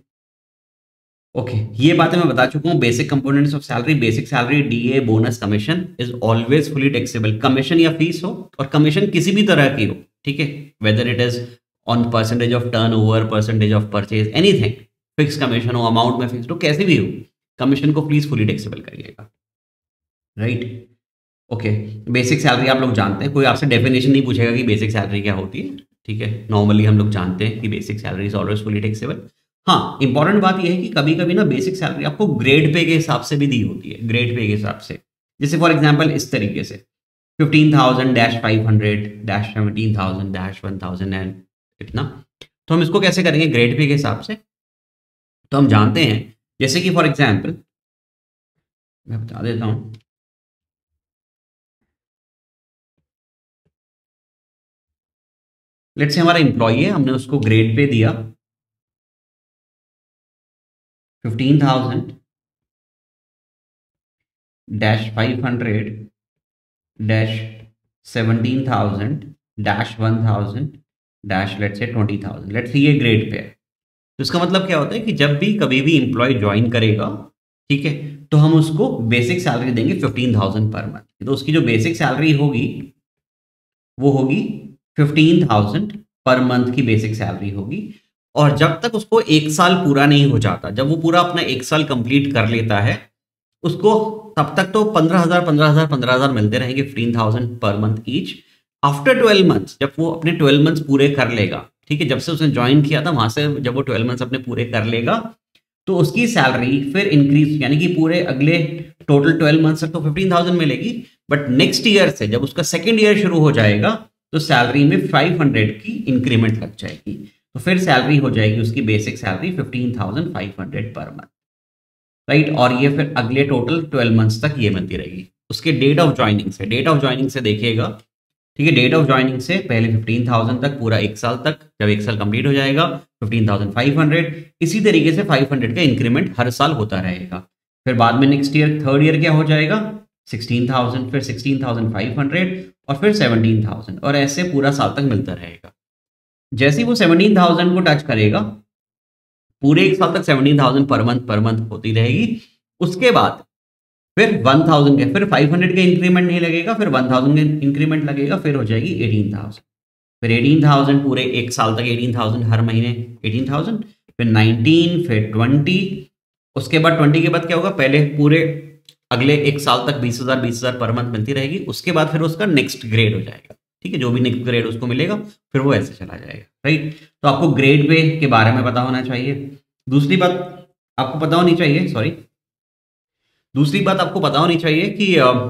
ओके, ये बातें मैं बता चुका हूँ, basic components of salary, basic salary, DA, bonus, commission is always fully taxable, commission या फीस हो, और कमीशन किसी भी तरह की हो, ठीक है, whether it is on percentage of turnover, percentage of purchase, anything, fix commission हो, अमाउंट में फिक्स हो, कैसे भी हो, कमीशन को प्लीज फुली टैक्सेबल करिएगा, राइट। ओके, बेसिक सैलरी आप लोग जानते हैं, कोई आपसे डेफिनेशन नहीं पूछेगा कि बेसिक सैलरी क्या होती है, ठीक है, नॉर्मली हम लोग जानते हैं कि basic salary is always fully taxable. हाँ, इंपॉर्टेंट बात यह है कि कभी कभी ना बेसिक सैलरी आपको ग्रेड पे के हिसाब से भी दी होती है, ग्रेड पे के हिसाब से, जैसे फॉर एग्जांपल इस तरीके से 15,000-500-17,000-1000 एंड इतना। तो हम इसको कैसे करेंगे ग्रेड पे के हिसाब से, तो हम जानते हैं जैसे कि फॉर एग्जांपल मैं बता देता हूं, लेट्स से हमारा एम्प्लॉई है, हमने उसको ग्रेड पे दिया 15,000 dash 500 dash 17,000 dash 1,000 dash let's say 20,000, let's say ये ग्रेड पे है। तो इसका मतलब क्या होता है कि जब भी कभी भी एम्प्लॉय ज्वाइन करेगा, ठीक है, तो हम उसको बेसिक सैलरी देंगे 15,000 पर मंथ। तो उसकी जो बेसिक सैलरी होगी वो होगी 15,000 पर मंथ की बेसिक सैलरी होगी। और जब तक उसको 1 साल पूरा नहीं हो जाता, जब वो पूरा अपना 1 साल कंप्लीट कर लेता है, उसको तब तक तो 15,000 15,000 15,000 मिलते रहेंगे, 15,000 per month each. After 12 months, जब वो अपने 12 मंथ्स पूरे कर लेगा, ठीक है, जब से उसने ज्वाइन किया था वहां से जब वो 12 मंथ्स अपने पूरे कर लेगा, तो उसकी सैलरी फिर इंक्रीज, यानी कि पूरे अगले टोटल 12 मंथ्स तक तो 15,000 मिलेगी, बट नेक्स्ट ईयर से जब उसका सेकेंड ईयर शुरू हो जाएगा तो सैलरी में 500 की इंक्रीमेंट लग जाएगी। तो फिर सैलरी हो जाएगी उसकी basic salary 15,500 per month, right. और ये फिर अगले टोटल 12 मंथ्स तक ये मिलती रहेगी। उसके डेट ऑफ ज्वाइनिंग से, डेट ऑफ ज्वाइनिंग से देखिएगा, ठीक है, डेट ऑफ ज्वाइनिंग से पहले 15,000 तक पूरा 1 साल तक, जब 1 साल कंप्लीट हो जाएगा 15,500, इसी तरीके से 500 का इंक्रीमेंट हर साल होता रहेगा। फिर बाद में नेक्स्ट ईयर थर्ड ईयर क्या हो जाएगा 16,000, फिर 16,500 और फिर 17,000, और ऐसे पूरा साल तक मिलता रहेगा। जैसे ही वो 17,000 को टच करेगा, पूरे 1 साल तक 17,000 पर मंथ होती रहेगी। उसके बाद फिर 1,000 के, फिर 500 का इंक्रीमेंट नहीं लगेगा, फिर 1,000 का इंक्रीमेंट लगेगा, फिर हो जाएगी 18,000, फिर 18,000 पूरे 1 साल तक 18,000 हर महीने 18,000, फिर 19, फिर 20, उसके बाद 20 के बाद क्या होगा, पहले पूरे अगले 1 साल तक 20,000 पर मंथ मिलती रहेगी। उसके बाद फिर उसका नेक्स्ट ग्रेड हो जाएगा, ठीक है, जो भी नेक्स्ट ग्रेड उसको मिलेगा फिर वो ऐसे चला जाएगा, राइट। तो आपको ग्रेड पे के बारे में पता होना चाहिए। दूसरी बात आपको पता होनी चाहिए, दूसरी बात आपको पता होनी चाहिए कि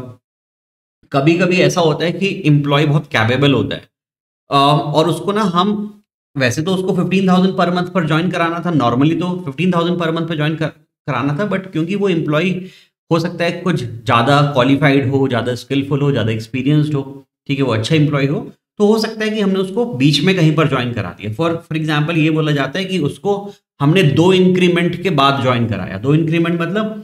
कभी कभी ऐसा होता है कि एम्प्लॉय बहुत कैपेबल होता है, और उसको ना हम, वैसे तो उसको 15,000 पर मंथ पर ज्वाइन कराना था, नॉर्मली तो 15,000 पर मंथ पर ज्वाइन कराना था, बट क्योंकि वो एम्प्लॉय हो सकता है कुछ ज़्यादा क्वालिफाइड हो, ज़्यादा स्किलफुल हो, ज़्यादा एक्सपीरियंस्ड हो, ठीक है, वो अच्छा एम्प्लॉय हो, तो हो सकता है कि हमने उसको बीच में कहीं पर ज्वाइन करा दिया। फॉर एग्जाम्पल ये बोला जाता है कि उसको हमने 2 इंक्रीमेंट के बाद ज्वाइन कराया। 2 इंक्रीमेंट मतलब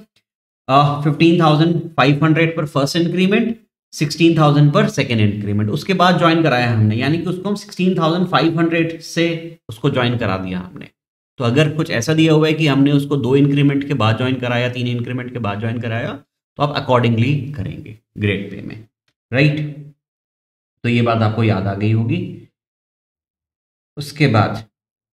15,500 पर फर्स्ट इंक्रीमेंट, 16,000 पर सेकेंड इंक्रीमेंट, उसके बाद ज्वाइन कराया हमने, यानी कि उसको हम 16,500 से उसको ज्वाइन करा दिया हमने। तो अगर कुछ ऐसा दिया हुआ है कि हमने उसको 2 इंक्रीमेंट के बाद ज्वाइन कराया, 3 इंक्रीमेंट के बाद ज्वाइन कराया, तो आप अकॉर्डिंगली करेंगे ग्रेड पे में, राइट। तो ये बात आपको याद आ गई होगी। उसके बाद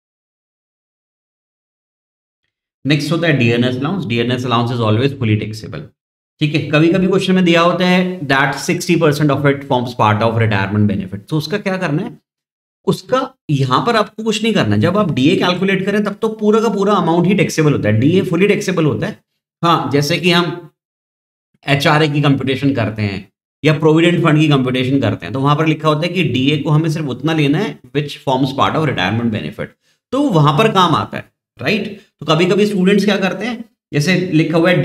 नेक्स्ट होता है dearness allowance. Dearness allowance is always fully taxable, ठीक है। कभी कभी क्वेश्चन में दिया होता है that 60% of it forms part of retirement benefit. तो उसका क्या करना है, उसका यहां पर आपको कुछ नहीं करना है। जब आप डीए कैलकुलेट करें तब तो पूरा का पूरा अमाउंट ही टैक्सेबल होता है, डीए फुली टैक्सेबल होता है। हाँ, जैसे कि हम एचआरए की कंप्यूटेशन करते हैं या प्रोविडेंट फंड की कंप्यूटेशन करते हैं, तो वहां पर लिखा होता है कि डीए को हमें सिर्फ उतना लेना है which forms part of retirement benefit, तो वहां पर काम आता है, राइट। तो कभी कभी स्टूडेंट्स क्या करते हैं, जैसे लिखा हुआ है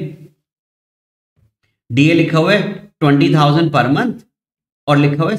डीए लिखा हुआ है 20,000 पर मंथ और लिखा हुआ है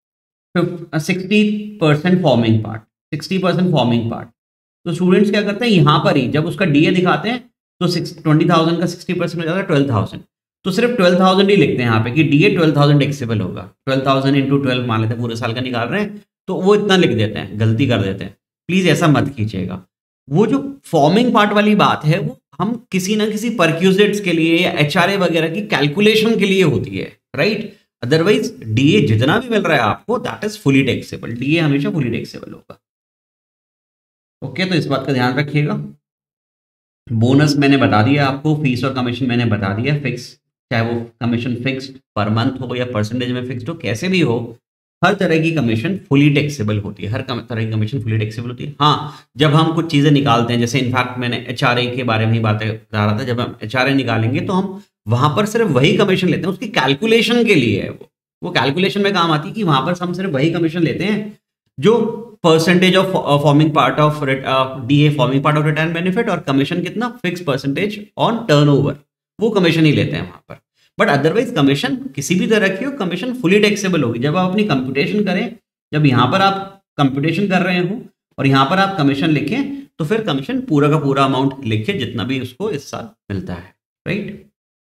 60% फॉर्मिंग पार्ट, 60% फॉर्मिंग पार्ट। तो स्टूडेंट्स क्या करते हैं, यहां पर ही जब उसका डीए दिखाते हैं तो 20,000 का 60% हो जाता है 12,000, तो सिर्फ 12,000 ही लिखते हैं यहाँ पे कि डीए 12,000 टैक्सेबल होगा। 12,000 इंटू 12 मान लेते हैं, पूरे साल का निकाल रहे हैं, तो वो इतना लिख देते हैं, गलती कर देते हैं, प्लीज ऐसा मत कीजिएगा। वो जो फॉर्मिंग पार्ट वाली बात है वो हम किसी ना किसी परक्यूजेट्स के लिए या एचआरए वगैरह की कैलकुलेशन के लिए होती है, राइट। अदरवाइज डीए जितना भी मिल रहा है आपको that is fully taxable, DA हमेशा फुली टैक्सेबल होगा। ओके, तो इस बात का ध्यान रखिएगा। बोनस मैंने बता दिया आपको, फीस और कमीशन मैंने बता दिया फिक्स, चाहे वो कमीशन फिक्स्ड पर मंथ हो या परसेंटेज में फिक्स्ड हो, कैसे भी हो, हर तरह की कमीशन फुली टैक्सेबल होती है, हर तरह की कमीशन फुली टैक्सेबल होती है। हाँ, जब हम कुछ चीजें निकालते हैं, जैसे इनफैक्ट मैंने एचआरए के बारे में ही बातें बता रहा था, जब हम एचआरए निकालेंगे तो हम वहां पर सिर्फ वही कमीशन लेते हैं, उसकी कैलकुलेशन के लिए है वो कैलकुलेशन में काम आती है कि वहां पर हम सिर्फ वही कमीशन लेते हैं जो percentage of forming part of DA forming part of retirement benefit, और कमीशन कितना फिक्स परसेंटेज ऑन टर्नओवर, वो कमीशन ही लेते हैं वहां पर। बट अदरवाइज कमीशन किसी भी तरह की हो, कमीशन फुली टैक्सेबल होगी। जब आप अपनी कंप्यूटेशन करें, जब यहां पर आप कंप्यूटेशन कर रहे हो और यहाँ पर आप कमीशन लिखें तो फिर कमीशन पूरा का पूरा अमाउंट लिखे जितना भी उसको इस साल मिलता है, राइट।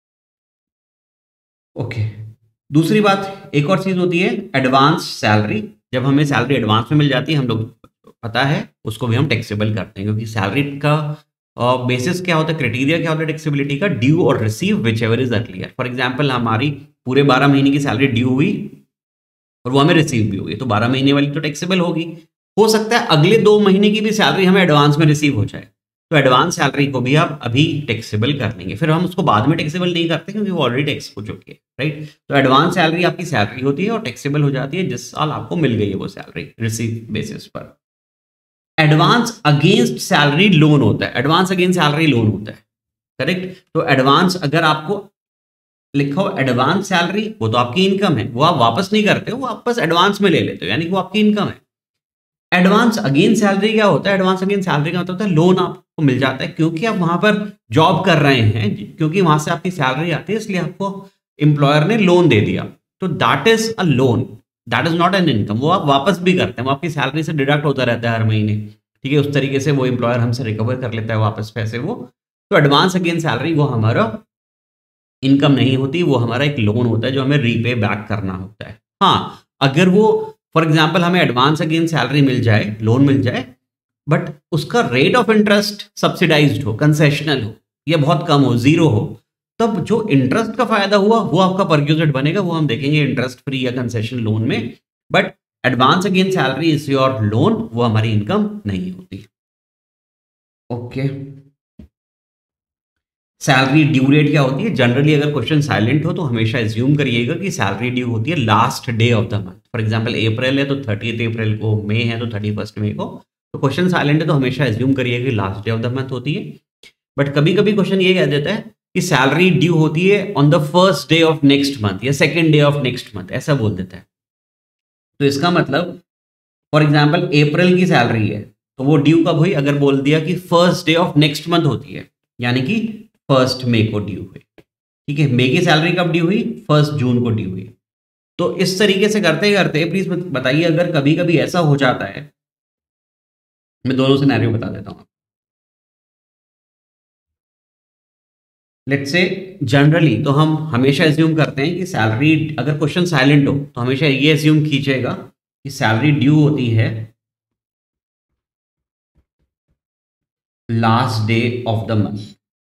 ओके, दूसरी बात एक और चीज होती है एडवांस सैलरी। जब हमें सैलरी एडवांस में मिल जाती है, हम लोग पता है उसको भी हम टैक्सेबल करते हैं, क्योंकि सैलरी का बेसिस क्या होता है, क्राइटेरिया क्या होता है टैक्सेबिलिटी का, ड्यू और receive whichever is earlier. For example हमारी पूरे 12 महीने की सैलरी ड्यू हुई और वो हमें रिसीव भी हुई, तो 12 महीने वाली तो टैक्सेबल होगी। हो सकता है अगले 2 महीने की भी सैलरी हमें एडवांस में रिसीव हो जाए, तो एडवांस सैलरी को भी आप अभी टैक्सेबल कर लेंगे, फिर हम उसको बाद में टैक्सेबल नहीं करते क्योंकि वो ऑलरेडी टैक्स हो चुकी है, राइट। तो एडवांस सैलरी आपकी सैलरी होती है और टैक्सेबल हो जाती है जिस साल आपको मिल गई है वो सैलरी रिसीव बेसिस पर। एडवांस अगेंस्ट सैलरी लोन होता है, एडवांस अगेंस्ट सैलरी लोन होता है, करेक्ट। तो एडवांस अगर आपको लिखा हो एडवांस सैलरी, वो तो आपकी इनकम है, वो आप वापस नहीं करते हो, वो आप बस एडवांस में ले लेते हो, यानी कि वो आपकी इनकम है। एडवांस अगेंस्ट सैलरी क्या होता है, एडवांस अगेंस्ट सैलरी का मतलब होता है लोन आपको मिल जाता है क्योंकि आप वहां पर जॉब कर रहे हैं, क्योंकि वहां से आपकी सैलरी आती है, इसलिए आपको एम्प्लॉयर ने लोन दे दिया, तो that is a loan, that is not an income. वो आप वापस भी करते हैं, वो आपकी सैलरी से डिडक्ट होता रहता है हर महीने, ठीक है। उस तरीके से वो एम्प्लॉयर हमसे रिकवर कर लेता है वापस पैसे वो। तो एडवांस अगेंस्ट सैलरी वो हमारा इनकम नहीं होती, वो हमारा एक लोन होता है जो हमें रीपे बैक करना होता है। हाँ, अगर वो फॉर एग्जाम्पल हमें एडवांस अगेंस्ट सैलरी मिल जाए, लोन मिल जाए, बट उसका रेट ऑफ इंटरेस्ट सब्सिडाइज्ड हो, कंसेशनल हो, या बहुत कम हो, जीरो हो, तब जो इंटरेस्ट का फायदा हुआ वो आपका परक्यूजेट बनेगा, वो हम देखेंगे इंटरेस्ट फ्री या कंसेशन लोन में। But advance against salary is your loan, वो हमारी इनकम नहीं होती। ओके, सैलरी ड्यू डेट क्या होती है, जनरली अगर क्वेश्चन साइलेंट हो तो हमेशा एज्यूम करिएगा कि सैलरी ड्यू होती है last day of the month. For example April है तो 30 अप्रैल को, मई है तो 31 मई को, तो क्वेश्चन साइलेंट है तो हमेशा एज्यूम करिएगा कि last day of the month होती है। बट कभी कभी क्वेश्चन ये कह देता है कि सैलरी ड्यू होती है on the first day of next month या second day of next month, ऐसा बोल देता है। तो इसका मतलब फॉर एग्जाम्पल अप्रैल की सैलरी है तो वो ड्यू कब हुई, अगर बोल दिया कि first day of next month होती है, यानी कि 1 मई को ड्यू हुई, ठीक है। मई की सैलरी कब ड्यू हुई, 1 जून को ड्यू हुई। तो इस तरीके से करते करते प्लीज बताइए, अगर कभी कभी ऐसा हो जाता है, मैं दोनों सिनेरियो बता देता हूं। लेट्स से जनरली तो हम हमेशा एज्यूम करते हैं कि सैलरी, अगर क्वेश्चन साइलेंट हो तो हमेशा ये एज्यूम कीजिएगा कि सैलरी ड्यू होती है last day of the month.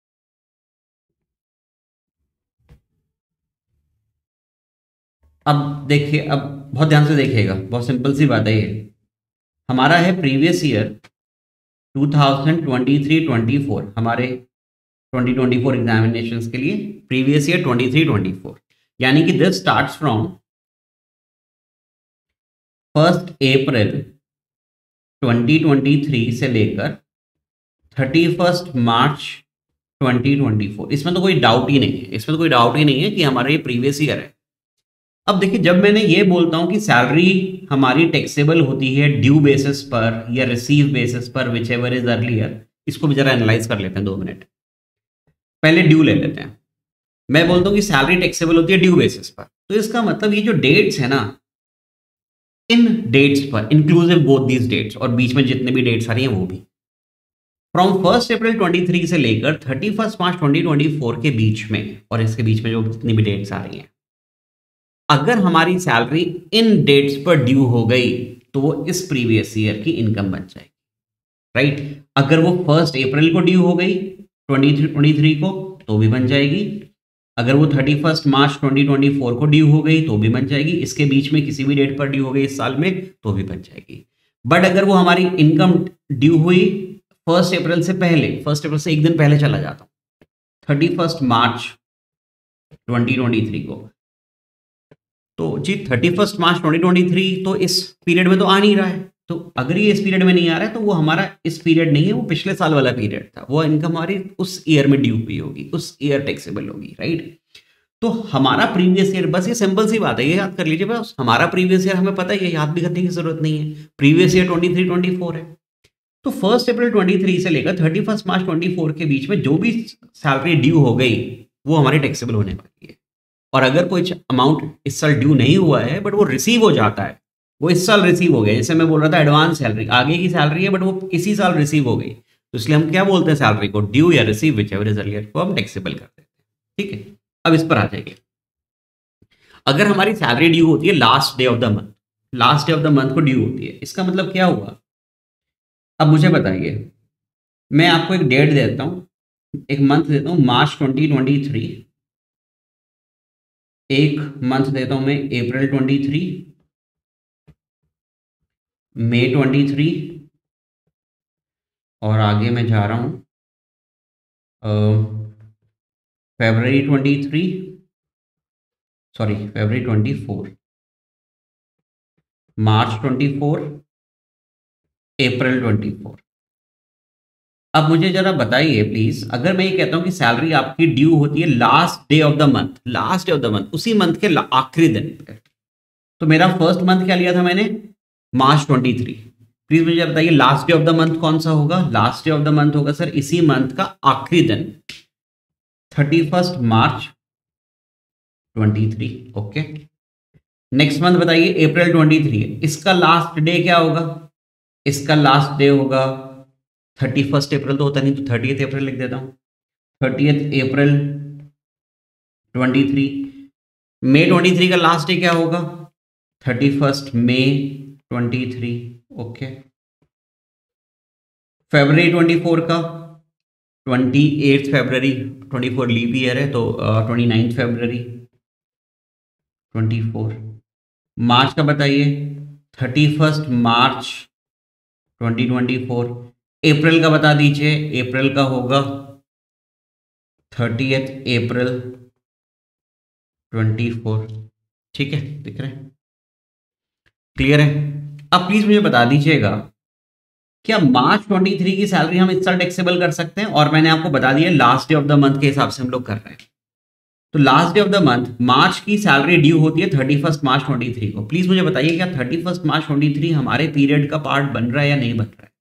अब देखिए, अब बहुत ध्यान से देखिएगा, बहुत सिंपल सी बात है ये। हमारा है प्रीवियस ईयर 2023-24, हमारे 2024 एग्जामिनेशंस के लिए प्रीवियस ईयर 23-24, यानी कि दिस स्टार्ट्स फ्रॉम 1 अप्रैल 2023 से लेकर 31 मार्च 2024। इसमें तो कोई डाउट ही नहीं है, इसमें तो कोई डाउट ही नहीं है कि हमारा ये प्रीवियस ईयर है। अब देखिए, जब मैंने ये बोलता हूं कि सैलरी हमारी टैक्सेबल होती है ड्यू बेसिस पर या रिसीव बेसिस पर, विच एवर इज अर्लियर, इसको भी जरा एनालाइज कर लेते हैं 2 मिनट। पहले ड्यू ले लेते हैं। मैं बोलता हूं कि सैलरी टैक्सेबल होती है ड्यू बेसिस पर, तो इसका मतलब ये जो डेट्स है ना, इन डेट्स पर इंक्लूसिव बोथ दीज डेट्स, और बीच में जितने भी डेट्स आ रही हैं वो भी, फ्रॉम 1 अप्रैल 23 से लेकर 31 मार्च 2024 के बीच में, और इसके बीच में जो जितनी भी डेट्स आ रही हैं, अगर हमारी सैलरी इन डेट्स पर ड्यू हो गई तो वो इस प्रीवियस ईयर की इनकम बन जाएगी, राइट। अगर वो 1 अप्रैल को ड्यू हो गई 2023 को तो भी बन जाएगी, अगर वो 31 मार्च 2024 को ड्यू हो गई तो भी बन जाएगी, इसके बीच में किसी भी डेट पर ड्यू हो गई इस साल में तो भी बन जाएगी। बट अगर वो हमारी इनकम ड्यू हुई 1 अप्रैल से पहले, 1 अप्रैल से एक दिन पहले चला जाता हूं, 31 मार्च 2023 को, तो जी 31 मार्च 2023 तो इस पीरियड में तो आ नहीं रहा है, तो अगर ये इस पीरियड में नहीं आ रहा है तो वो हमारा इस पीरियड नहीं है, वो पिछले साल वाला पीरियड था, वो इनकम हमारी उस ईयर में ड्यू हुई होगी, उस ईयर टैक्सेबल होगी, राइट। तो हमारा प्रीवियस ईयर, बस ये सिंपल सी बात है, ये याद कर लीजिए बस, हमारा प्रीवियस ईयर हमें पता है, ये याद भी करने की जरूरत नहीं है, प्रीवियस ईयर 23-24 है। तो 1 अप्रैल 23 से लेकर 31 मार्च 24 के बीच में जो भी सैलरी ड्यू हो गई वो हमारी टैक्सेबल होने वाली है। और अगर कोई अमाउंट इस साल ड्यू नहीं हुआ है बट वो रिसीव हो जाता है, वो इस साल रिसीव हो गया। जैसे मैं बोल रहा था एडवांस सैलरी, आगे की सैलरी है बट वो इसी साल रिसीव हो गई, तो इसलिए हम क्या बोलते हैं सैलरी को, ड्यू या receive whichever is earlier, को हम टैक्सेबल कर देते हैं। ठीक है, अब इस पर आ जाइए। अगर हमारी सैलरी ड्यू होती है last day of the month, last day of the month को ड्यू होती है, इसका मतलब क्या हुआ? अब मुझे बताइए, मैं आपको एक डेट देता हूं, एक मंथ देता हूं मार्च 2023, एक मंथ देता हूं मैं अप्रैल 23, मई 23, और आगे मैं जा रहा हूं February 23, sorry February 24, March 24, April 24। अब मुझे जरा बताइए प्लीज, अगर मैं ये कहता हूं कि सैलरी आपकी ड्यू होती है last day of the month, last day of the month, उसी मंथ के आखिरी दिन पे, तो मेरा फर्स्ट मंथ क्या लिया था मैंने, मार्च 23। प्लीज मुझे बताइए last day of the month कौन सा होगा? Last day of the month होगा सर इसी मंथ का आखिरी दिन, 31 मार्च 23। ओके, नेक्स्ट मंथ बताइए अप्रैल 23, इसका लास्ट डे क्या होगा? इसका लास्ट डे होगा 31 अप्रैल, तो होता नहीं, तो 30 अप्रैल लिख देता हूं, 30 अप्रैल 23। मई 23 का लास्ट डे क्या होगा? 31 मई 23। ओके, फेब्रवरी 24 का 28 फरवरी, 24 लीव ईयर है तो 29 फरवरी 24। मार्च का बताइए, 31 मार्च 2024। अप्रैल का बता दीजिए, अप्रैल का होगा 30 अप्रैल 24। ठीक है, दिख रहे हैं, क्लियर है? अब प्लीज मुझे बता दीजिएगा, क्या मार्च 23 की सैलरी हम इस साल टैक्सेबल कर सकते हैं? और मैंने आपको बता दिया last day of the month के हिसाब से हम लोग कर रहे हैं, तो last day of the month March की सैलरी ड्यू होती है 31 मार्च 23 को। प्लीज मुझे बताइए क्या 31 मार्च 23 हमारे पीरियड का पार्ट बन रहा है या नहीं बन रहा है?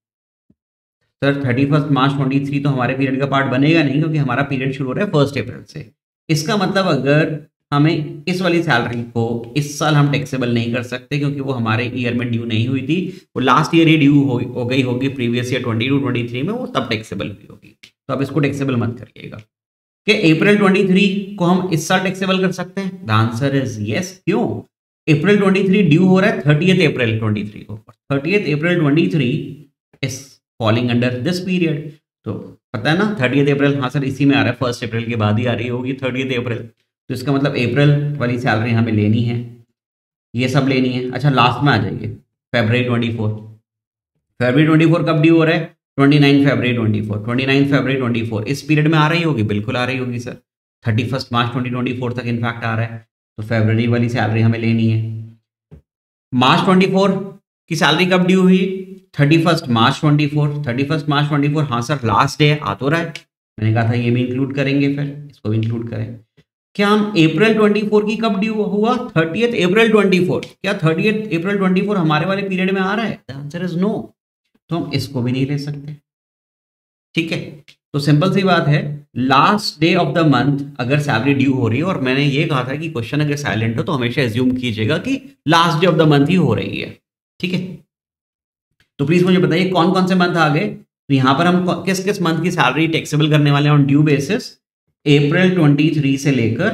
सर 31 मार्च 23 तो हमारे पीरियड का पार्ट बनेगा नहीं, क्योंकि हमारा पीरियड शुरू हो रहा है 1 अप्रैल से। इसका मतलब अगर हमें इस वाली सैलरी को इस साल हम टैक्सेबल नहीं कर सकते, क्योंकि वो हमारे ईयर में ड्यू नहीं हुई थी, वो लास्ट ईयर ही ड्यू हो गई होगी प्रीवियस ईयर 22-23 में, वो तब टैक्सेबल हुई होगी। तो अब इसको टैक्सेबल मत करिएगा। कि अप्रैल 23 को हम इस साल टैक्सेबल कर सकते हैं? The answer is yes. क्यों? अप्रैल 23 ड्यू हो रहा है 30 अप्रैल 23 को, 30 April 23 is falling under this period. तो पता है ना 30 अप्रैल, हाँ सर इसी में आ रहा है, 1 अप्रैल के बाद ही आ रही होगी 30 अप्रैल, तो इसका मतलब अप्रैल वाली सैलरी हमें लेनी है, ये सब लेनी है। अच्छा लास्ट में आ जाइए, फेब्रवरी 24। फेब्रवरी 24 कब ड्यू हो रहा है? 29 फरवरी 24, 29 फरवरी 24 इस पीरियड में आ रही होगी, बिल्कुल आ रही होगी सर, 31 मार्च 2024 तक इनफैक्ट आ रहा है, तो फेब्रवरी वाली सैलरी हमें लेनी है। मार्च 24 की सैलरी कब ड्यू हुई? 31 मार्च 24, 31 मार्च 24, हाँ सर लास्ट डे आ तो रहा है, मैंने कहा था ये भी इंक्लूड करेंगे, फिर इसको भी इंक्लूड करें। क्या हम अप्रैल 24 की कब ड्यू हुआ? 30 अप्रैल 24। क्या 30 अप्रैल 24 हमारे वाले पीरियड में आ रहा है? द आंसर इज नो, तो हम इसको भी नहीं ले सकते। ठीक है, तो सिंपल सी बात है, last day of the month अगर सैलरी ड्यू हो रही है, और मैंने ये कहा था कि क्वेश्चन अगर साइलेंट हो तो हमेशा एज्यूम कीजिएगा कि last day of the month ही हो रही है। ठीक है, तो प्लीज मुझे बताइए कौन कौन से मंथ आ गए। तो यहां पर हम किस किस मंथ की सैलरी टैक्सेबल करने वाले हैं ऑन ड्यू बेसिस? अप्रैल 23 से लेकर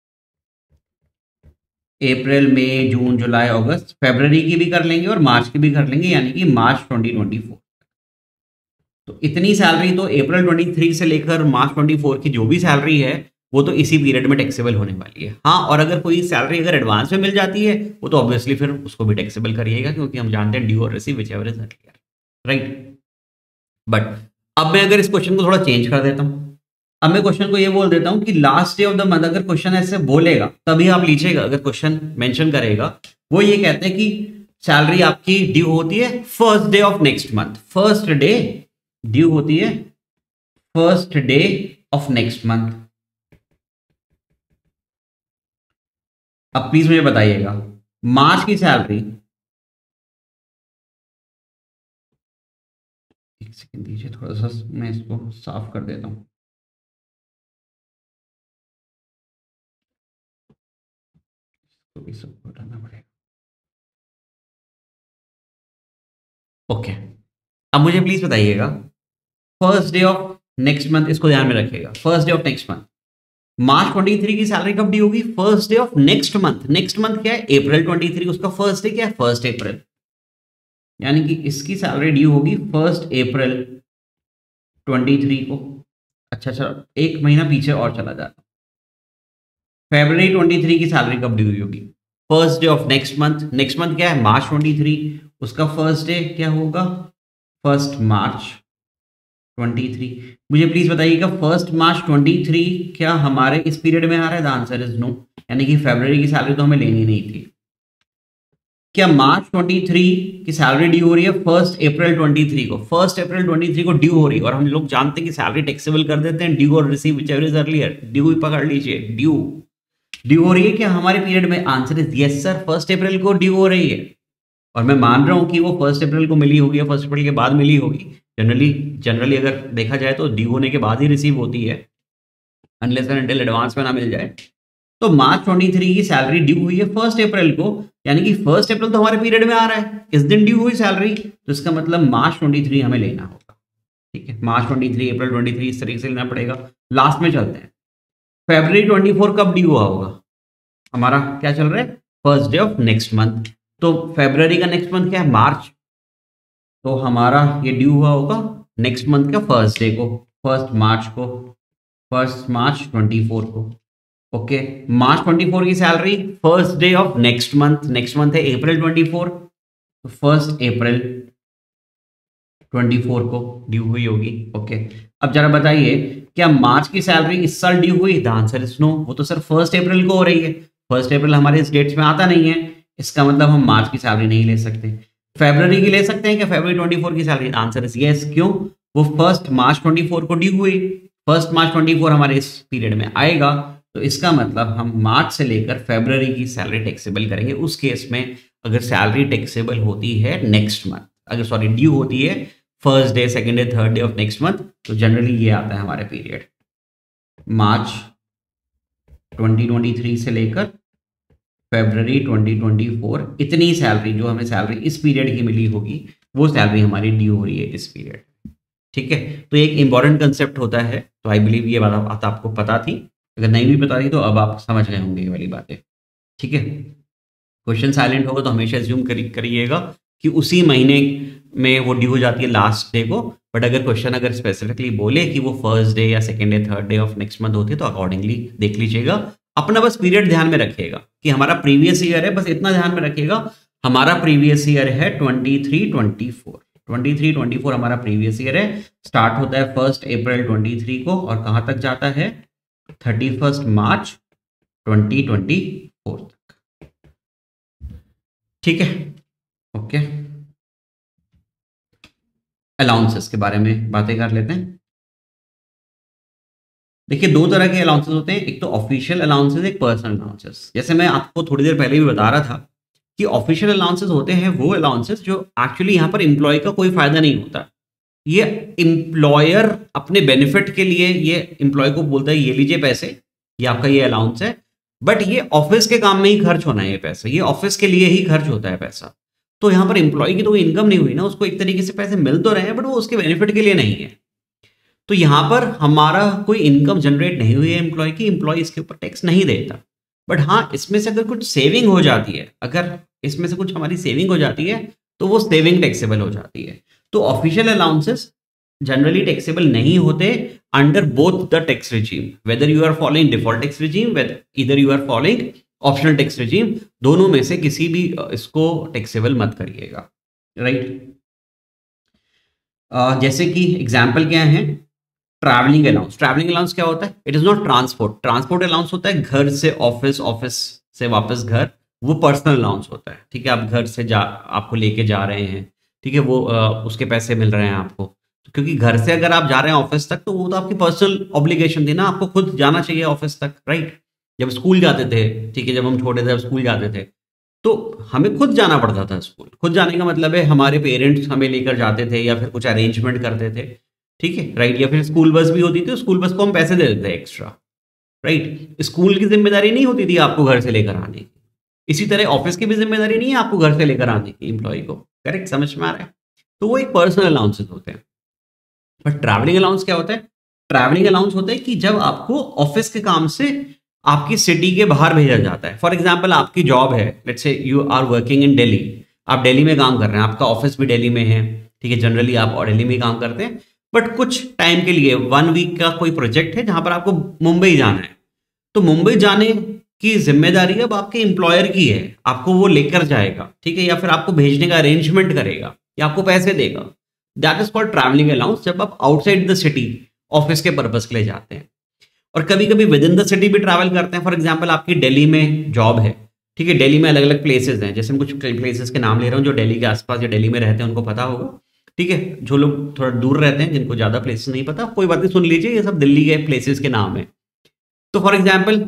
अप्रैल मई जून जुलाई अगस्त, फरवरी की भी कर लेंगे और मार्च की भी कर लेंगे, यानी कि मार्च 2024। तो इतनी सैलरी तो अप्रैल 23 से लेकर मार्च 24 की जो भी सैलरी है वो तो इसी पीरियड में टैक्सेबल होने वाली है। हाँ, और अगर कोई सैलरी अगर एडवांस में मिल जाती है वो तो ऑब्वियसली फिर उसको भी टैक्सेबल करिएगा, क्योंकि हम जानते हैं ड्यू और receive whichever is earlier, right. But अब मैं अगर इस क्वेश्चन को थोड़ा चेंज कर देता हूं, अब मैं क्वेश्चन को ये बोल देता हूं कि last day of the month, अगर क्वेश्चन ऐसे बोलेगा तभी आप लीजिएगा, अगर क्वेश्चन मेंशन करेगा, वो ये कहते हैं कि सैलरी आपकी ड्यू होती है first day of next month, first day due होती है first day of next month. अब प्लीज मुझे बताइएगा मार्च की सैलरी, एक सेकंड दीजिए, थोड़ा सा मैं इसको साफ कर देता हूं। तो भी सबको हटाना पड़ेगा। ओके, अब मुझे प्लीज बताइएगा, first day of next month, इसको ध्यान में रखिएगा, first day of next month, March 23 की सैलरी कब ड्यू होगी? First day of next month. Next month क्या है? अप्रैल 23, उसका फर्स्ट डे क्या है? फर्स्ट अप्रैल, यानी कि इसकी सैलरी ड्यू होगी फर्स्ट अप्रैल 23 को। अच्छा अच्छा, एक महीना पीछे और चला जाता, फरवरी 23 की सैलरी कब ड्यू होगी? First day of next month. Next month क्या है? मार्च 23, उसका फर्स्ट डे क्या होगा? First March 23। मुझे प्लीज बताइएगा, फर्स्ट मार्च 23 क्या हमारे इस पीरियड में आ रहा है? द आंसर इज नो, यानी कि फरवरी की सैलरी तो हमें लेनी नहीं थी। क्या मार्च 23 की सैलरी ड्यू हो रही है फर्स्ट अप्रैल 23 को? फर्स्ट अप्रैल 23 को ड्यू हो रही है, और हम लोग जानते हैं कि सैलरी टैक्सेबल कर देते हैं, ड्यू और receive whichever is earlier, due ही पकड़ लीजिए, ड्यू ड्यू हो रही है क्या हमारे पीरियड में? Answer is yes sir, first April को ड्यू हो रही है, और मैं मान रहा हूं कि वो फर्स्ट अप्रैल को मिली होगी या फर्स्ट अप्रैल के बाद मिली होगी। जनरली अगर देखा जाए तो ड्यू होने के बाद ही रिसीव होती है, अनलेस एंड अनटिल एडवांस में ना मिल जाए। तो मार्च 23 की सैलरी ड्यू हुई है फर्स्ट अप्रैल को, यानी कि फर्स्ट अप्रैल तो हमारे पीरियड में आ रहा है, इस दिन ड्यू हुई सैलरी, तो इसका मतलब मार्च 23 हमें लेना होगा। ठीक है, मार्च 23, अप्रैल 23, इस तरीके से लेना पड़ेगा। लास्ट में चलते हैं, फरवरी 24 कब ड्यू हुआ होगा? हमारा क्या चल रहा है? First day of next month. तो फरवरी का नेक्स्ट मंथ क्या है? मार्च, तो हमारा ये ड्यू हुआ होगा नेक्स्ट मंथ का फर्स्ट डे को, फर्स्ट मार्च को, फर्स्ट मार्च 24 को। ओके, मार्च 24 की salary first day of next month, next month है अप्रैल 24, तो फर्स्ट अप्रैल 24 को ड्यू हुई होगी। ओके, अब जरा बताइए, क्या मार्च की सैलरी इस साल ड्यू हुई? द आंसर इज नो, वो तो सर फर्स्ट अप्रैल को हो रही है, फर्स्ट अप्रैल हमारे इस डेट्स में आता नहीं है, इसका मतलब हम मार्च की सैलरी नहीं ले सकते। फरवरी की ले सकते हैं क्या? फरवरी 24 की सैलरी? आंसर इज यस, क्यों? वो फर्स्ट मार्च 24 को ड्यू हुई, फर्स्ट मार्च 24 हमारे इस पीरियड में आएगा, तो इसका मतलब हम मार्च से लेकर फरवरी की सैलरी टैक्सेबल करेंगे। उस केस में अगर सैलरी टैक्सेबल होती है नेक्स्ट मंथ, अगर सॉरी ड्यू होती है first day, second day, third day of next month, तो जनरली ये आता है हमारे पीरियड मार्च 2023 से लेकर फरवरी 2024। इतनी सैलरी जो हमें सैलरी इस पीरियड की मिली होगी, वो सैलरी हमारी ड्यू हो रही है इस पीरियड। ठीक है, तो एक इंपॉर्टेंट कंसेप्ट होता है, तो आई बिलीव ये बात आपको पता थी, अगर नहीं भी पता थी तो अब आप समझ गए होंगे ये वाली बातें। ठीक है, क्वेश्चन साइलेंट होगा तो हमेशा एज्यूम करिएगा कि उसी महीने में वो ड्यू हो जाती है लास्ट डे को, बट अगर क्वेश्चन अगर स्पेसिफिकली बोले कि वो फर्स्ट डे या second day, third day of next month होती है, तो अकॉर्डिंगली देख लीजिएगा। अपना बस पीरियड ध्यान में रखिएगा कि हमारा प्रीवियस ईयर है, बस इतना ध्यान में रखिएगा, हमारा प्रीवियस ईयर है 23-24 हमारा प्रीवियस ईयर है। स्टार्ट होता है फर्स्ट अप्रैल 23 को और कहां तक जाता है? 31 मार्च 2024 तक। ठीक है, ओके। अलाउंसेस के बारे में बातें कर लेते हैं। देखिए, दो तरह के अलाउंसेस होते हैं, एक तो ऑफिशियल अलाउंसेस, एक पर्सनल अलाउंसेस। जैसे मैं आपको थोड़ी देर पहले भी बता रहा था कि ऑफिशियल अलाउंसेस होते हैं वो अलाउंसेस जो एक्चुअली यहाँ पर एम्प्लॉय का कोई फायदा नहीं होता, ये एम्प्लॉयर अपने बेनिफिट के लिए ये एम्प्लॉय को बोलता है ये लीजिए पैसे, ये आपका ये अलाउंस है, बट ये ऑफिस के काम में ही खर्च होना है, ये पैसा ये ऑफिस के लिए ही खर्च होता है पैसा। तो यहाँ पर एम्प्लॉय की तो कोई इनकम नहीं हुई ना, उसको एक तरीके से पैसे मिल तो रहे हैं बट वो उसके बेनिफिट के लिए नहीं है। तो यहाँ पर हमारा कोई इनकम जनरेट नहीं हुई है एम्प्लॉय की, एम्प्लॉय इसके ऊपर टैक्स नहीं देता। बट हाँ, इसमें से अगर कुछ सेविंग हो जाती है, अगर इसमें से कुछ हमारी सेविंग हो जाती है तो वो सेविंग टैक्सेबल हो जाती है। तो ऑफिशियल अलाउंसेस जनरली टैक्सेबल नहीं होते under both the tax regime, whether you are following default tax regime, either you are following optional tax regime, दोनों में से किसी भी इसको टैक्सेबल मत करिएगा, राइट। जैसे कि एग्जाम्पल क्या है? Travelling allowance. ट्रैवलिंग अलाउंस क्या होता है? It is not transport. Transport allowance होता है घर से ऑफिस, ऑफिस से वापस घर, वो पर्सनल अलाउंस होता है। ठीक है, आप घर से आपको लेके जा रहे हैं, ठीक है, वो उसके पैसे मिल रहे हैं आपको, तो क्योंकि घर से अगर आप जा रहे हैं ऑफिस तक तो वो तो आपकी पर्सनल ऑब्लिगेशन थी ना, आपको खुद जाना चाहिए ऑफिस तक, राइट। जब स्कूल जाते थे, ठीक है, जब हम छोटे थे, जब स्कूल जाते थे तो हमें खुद जाना पड़ता था स्कूल। खुद जाने का मतलब है हमारे पेरेंट्स हमें लेकर जाते थे या फिर कुछ अरेंजमेंट करते थे, ठीक है, राइट। या फिर स्कूल बस भी होती थी, स्कूल बस को हम पैसे दे देते थे एक्स्ट्रा, राइट। स्कूल की जिम्मेदारी नहीं होती थी आपको घर से लेकर आने की, इसी तरह ऑफिस की भी जिम्मेदारी नहीं है आपको घर से लेकर आने की एम्प्लॉय को, करेक्ट, समझ में आ रहा है। तो वो एक पर्सनल अलाउंसेस होते हैं। पर ट्रैवलिंग अलाउंस क्या होता है? ट्रैवलिंग अलाउंस होता है कि जब आपको ऑफिस के काम से आपकी सिटी के बाहर भेजा जाता है। फॉर एग्जाम्पल आपकी जॉब है, let's say you are working in Delhi, आप दिल्ली में काम कर रहे हैं, आपका ऑफिस भी दिल्ली में है, ठीक है, जनरली आप दिल्ली में काम करते हैं, बट कुछ टाइम के लिए 1 वीक का कोई प्रोजेक्ट है जहां पर आपको मुंबई जाना है। तो मुंबई जाने की जिम्मेदारी अब आपके एम्प्लॉयर की है, आपको वो लेकर जाएगा, ठीक है, या फिर आपको भेजने का अरेंजमेंट करेगा या आपको पैसे देगा। That is called travelling allowance, जब आप आउटसाइड द सिटी ऑफिस के पर्पज के लिए जाते हैं। और कभी कभी विद इन द सिटी भी ट्रैवल करते हैं। फॉर एग्जाम्पल आपकी दिल्ली में जॉब है, ठीक है, दिल्ली में अलग अलग प्लेसेस हैं, जैसे मैं कुछ प्लेसेस के नाम ले रहा हूँ जो दिल्ली के आसपास या दिल्ली में रहते हैं उनको पता होगा, ठीक है, जो लोग थोड़ा दूर रहते हैं जिनको ज्यादा प्लेसेस नहीं पता, कोई बात नहीं, सुन लीजिए, ये सब दिल्ली के प्लेसेस के नाम है। तो फॉर एग्जाम्पल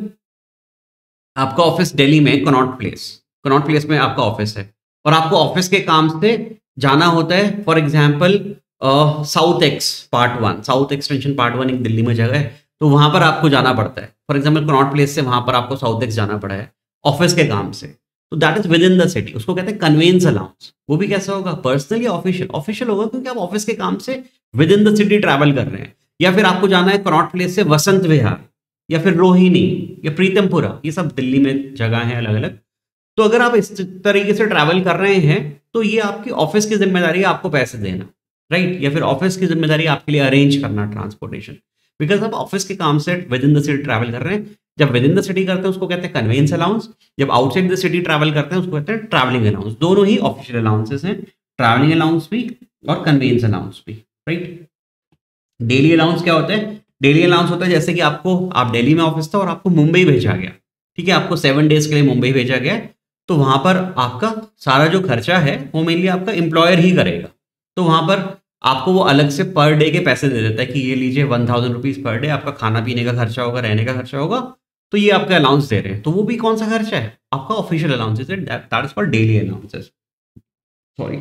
आपका ऑफिस दिल्ली में कनॉट प्लेस में आपका ऑफिस है, और आपको ऑफिस के काम से जाना होता है for example South Ex part 1, South Extension part 1 एक दिल्ली में जगह है, तो वहां पर आपको जाना पड़ता है। फॉर एग्जाम्पल कनॉट प्लेस से वहां पर आपको साउथ एक्स जाना पड़ा है ऑफिस के काम से, तो that is within the city, उसको कहते हैं कन्वेंस अलाउंस। वो भी कैसा होगा? पर्सनल या ऑफिशियल? ऑफिशियल होगा क्योंकि आप ऑफिस के काम से within the city travel कर रहे हैं। या फिर आपको जाना है कनॉट प्लेस से वसंत विहार या फिर रोहिणी या प्रीतमपुरा, ये सब दिल्ली में जगह है अलग अलग। तो अगर आप इस तरीके से ट्रैवल कर रहे हैं तो ये आपकी ऑफिस की जिम्मेदारी है आपको पैसे देना, राइट, या फिर ऑफिस की जिम्मेदारी आपके लिए अरेंज करना ट्रांसपोर्टेशन, बिकॉज आप ऑफिस के काम से within the city travel कर रहे हैं। जब विद इन द सिटी करते हैं उसको कहते हैं कन्वेंस अलाउंस, जब आउटसाइड द सिटी ट्रैवल करते हैं उसको कहते हैं ट्रैवलिंग अलाउंस। दोनों ही ऑफिशियल अलाउंसेस हैं, ट्रैवलिंग अलाउंस भी और कन्वेंस अलाउंस भी, राइट। डेली अलाउंस क्या होता है? डेली अलाउंस होता है जैसे कि आप दिल्ली में ऑफिस था और आपको मुंबई भेजा गया, ठीक है, आपको 7 डेज के लिए मुंबई भेजा गया, तो वहां पर आपका सारा जो खर्चा है वो मेनली आपका एम्प्लॉयर ही करेगा। तो वहां पर आपको वो अलग से पर डे के पैसे दे देता है कि ये लीजिए 1000 रुपीज पर डे, आपका खाना पीने का खर्चा होगा, रहने का खर्चा होगा, तो ये आपका अलाउंस दे रहे हैं। तो वो भी कौन सा खर्चा है? आपका ऑफिशियल अलाउंसेस है, that is called daily allowances, sorry,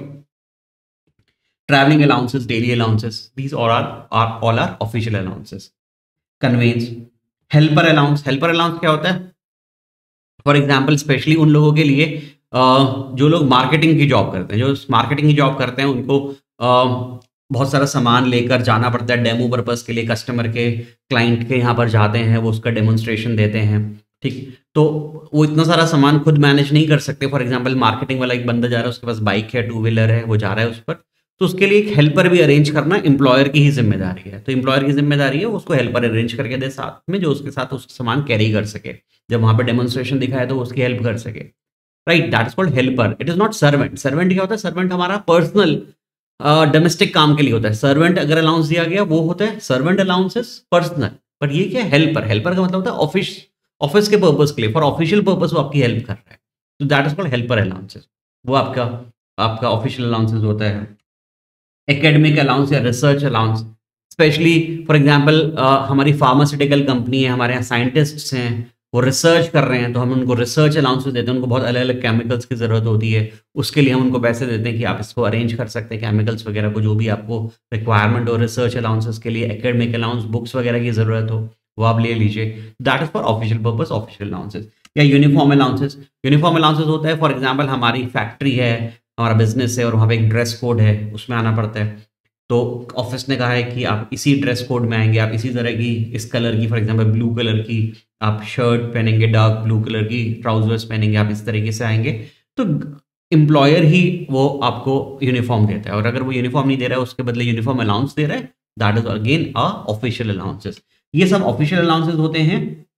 travelling allowances, daily allowances, these all are official allowances. Conveyance, helper allowance, helper allowance क्या होता है? फॉर एग्जाम्पल स्पेशली उन लोगों के लिए जो लोग मार्केटिंग की जॉब करते हैं, जो मार्केटिंग की जॉब करते हैं उनको बहुत सारा सामान लेकर जाना पड़ता है डेमो पर्पस के लिए, कस्टमर के क्लाइंट के यहाँ पर जाते हैं, वो उसका डेमोन्स्ट्रेशन देते हैं, ठीक, तो वो इतना सारा सामान खुद मैनेज नहीं कर सकते। फॉर एग्जांपल मार्केटिंग वाला एक बंदा जा रहा है, उसके पास बाइक है, 2 व्हीलर है, वो जा रहा है उस पर, तो उसके लिए एक हेल्पर भी अरेंज करना एम्प्लॉयर की ही जिम्मेदारी है। तो एम्प्लॉयर की जिम्मेदारी है उसको हेल्पर अरेंज करके दे साथ में, जो उसके साथ उसका सामान कैरी कर सके, जब वहां पर डेमोन्स्ट्रेशन दिखाए तो उसकी हेल्प कर सके, right, that is called helper. It is not servant. Servant क्या होता है? सर्वेंट हमारा पर्सनल डोमेस्टिक काम के लिए होता है। सर्वेंट अगर अलाउंस दिया गया वो होता है सर्वेंट अलाउंसेस पर्सनल, पर ये क्या है? हेल्पर। हेल्पर का मतलब होता है ऑफिस के पर्पस के लिए, फॉर ऑफिशियल पर्पस वो आपकी हेल्प कर रहा है, तो that is called helper allowances. वो आपका ऑफिशियल अलाउंसेस होता है। एकेडमिक अलाउंस या research allowance, specially for example हमारी फार्मास्यूटिकल कंपनी है, हमारे यहाँ साइंटिस्ट्स हैं, वो रिसर्च कर रहे हैं, तो हम उनको रिसर्च अलाउंसेस देते हैं। उनको बहुत अलग अलग केमिकल्स की ज़रूरत होती है, उसके लिए हम उनको पैसे देते हैं कि आप इसको अरेंज कर सकते हैं, केमिकल्स वगैरह को, जो भी आपको रिक्वायरमेंट हो रिसर्च अलाउंसेस के लिए। एकेडमिक अलाउंस, बुक्स वगैरह की ज़रूरत हो वो आप ले लीजिए, that is for official purpose, official allowances. या यूनिफॉर्म अलाउंसेस, यूनिफॉर्म अलाउंसेस होता है फॉर एग्जाम्पल हमारी फैक्ट्री है, हमारा बिजनेस है और वहाँ पे एक ड्रेस कोड है, उसमें आना पड़ता है, तो ऑफिस ने कहा है कि आप इसी ड्रेस कोड में आएंगे, आप इसी तरह की, इस कलर की, फॉर एग्जांपल ब्लू कलर की आप शर्ट पहनेंगे, डार्क ब्लू कलर की ट्राउजर्स पहनेंगे, आप इस तरीके से आएंगे, तो एम्प्लॉयर ही वो आपको यूनिफॉर्म देता है। और अगर वो यूनिफॉर्म नहीं दे रहा है, उसके बदले यूनिफॉर्म अलाउंस दे रहा है, that is again a official allowances. ये सब ऑफिशियल अलाउंसेस होते हैं,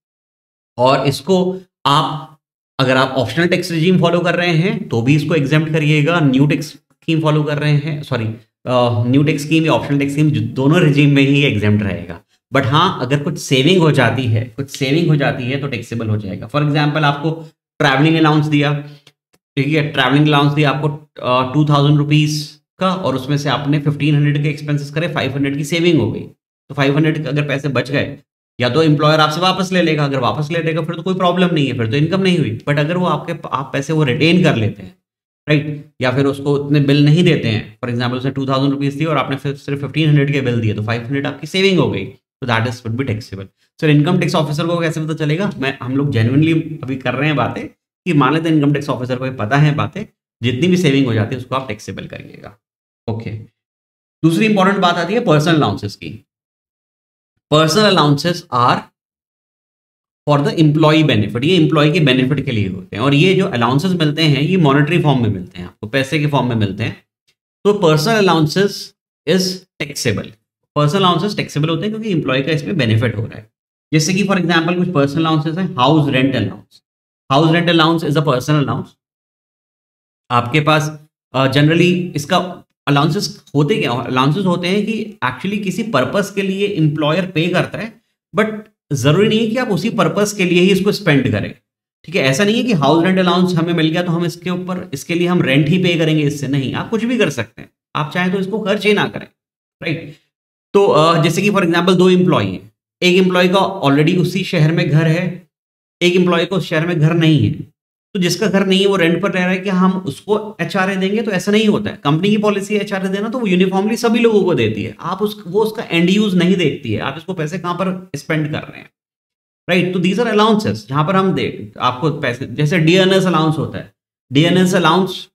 और इसको आप अगर आप ऑप्शनल टैक्स रिजीम फॉलो कर रहे हैं तो भी इसको एग्जेम्प्ट करिएगा, न्यू टैक्स स्कीम फॉलो कर रहे हैं, सॉरी न्यू टैक्स स्कीम या ऑप्शनल टैक्स स्कीम, दोनों रिजीम में ही एग्जेम्प्ट रहेगा। बट हाँ, अगर कुछ सेविंग हो जाती है तो टैक्सेबल हो जाएगा। फॉर एग्जांपल आपको ट्रैवलिंग अलाउंस दिया, ठीक है, ट्रैवलिंग अलाउंस दिया आपको 2000 रुपीज का, और उसमें से आपने 1500 के एक्सपेंसेस करे, 500 की सेविंग हो गई, तो 500 अगर पैसे बच गए, या तो एम्प्लॉयर आपसे वापस ले लेगा, अगर वापस ले लेगा फिर तो कोई प्रॉब्लम नहीं है, फिर तो इनकम नहीं हुई। बट अगर वो आप पैसे वो रिटेन कर लेते हैं, राइट, या फिर उसको उतने बिल नहीं देते हैं, फॉर एग्जांपल उसने 2000 रुपीज दिए और आपने फिर सिर्फ 1500 के बिल दिए, तो 500 आपकी सेविंग हो गई, तो that is would be taxable. Sir income tax officer को कैसे पता चलेगा? हम लोग जेन्युइनली अभी कर रहे हैं बातें कि मान लेते हैं इनकम टैक्स ऑफिसर को पता है बातें, जितनी भी सेविंग हो जाती है उसको आप टैक्सेबल करिएगा। ओके, दूसरी इंपॉर्टेंट बात आती है पर्सनल अलाउंसेस की। Personal allowances are for the employee benefit, ये एम्प्लॉय के बेनिफिट के लिए होते हैं, और ये जो अलाउंसेस मिलते हैं ये मॉनेटरी फॉर्म में मिलते हैं, आपको पैसे के फॉर्म में मिलते हैं। तो personal allowances is taxable, personal allowances taxable होते हैं क्योंकि एम्प्लॉय का इसमें बेनिफिट हो रहा है। जैसे कि फॉर एग्जांपल कुछ पर्सनल अलाउंसेस हैं, house rent allowance. House rent allowance is a personal allowance. आपके पास जनरली इसका अलाउंसेस होते क्या, अलाउंसेस होते हैं कि एक्चुअली किसी पर्पस के लिए एम्प्लॉयर पे करता है, बट जरूरी नहीं है कि आप उसी पर्पस के लिए ही इसको स्पेंड करें। ठीक है, ऐसा नहीं है कि हाउस रेंट अलाउंस हमें मिल गया तो हम इसके ऊपर इसके लिए हम रेंट ही पे करेंगे, इससे नहीं, आप कुछ भी कर सकते हैं, आप चाहें तो इसको खर्च ही ना करें, राइट। तो जैसे कि फॉर एग्जांपल दो एम्प्लॉय हैं, एक एम्प्लॉय का ऑलरेडी उसी शहर में घर है, एक एम्प्लॉय को उस शहर में घर नहीं है, तो जिसका घर नहीं है वो रेंट पर रह रहा है, कि हम उसको एचआरए देंगे, तो ऐसा नहीं होता है। कंपनी की पॉलिसी है एचआरए देना, तो वो यूनिफॉर्मली सभी लोगों को देती है, आप वो उसका एंड यूज नहीं देखती है, आप इसको पैसे कहां पर स्पेंड कर रहे हैं, राइट। तो दीज आर अलाउंसेस जहां पर हम देख आपको पैसे, जैसे डीएनएस अलाउंस होता है। डीएनएस अलाउंस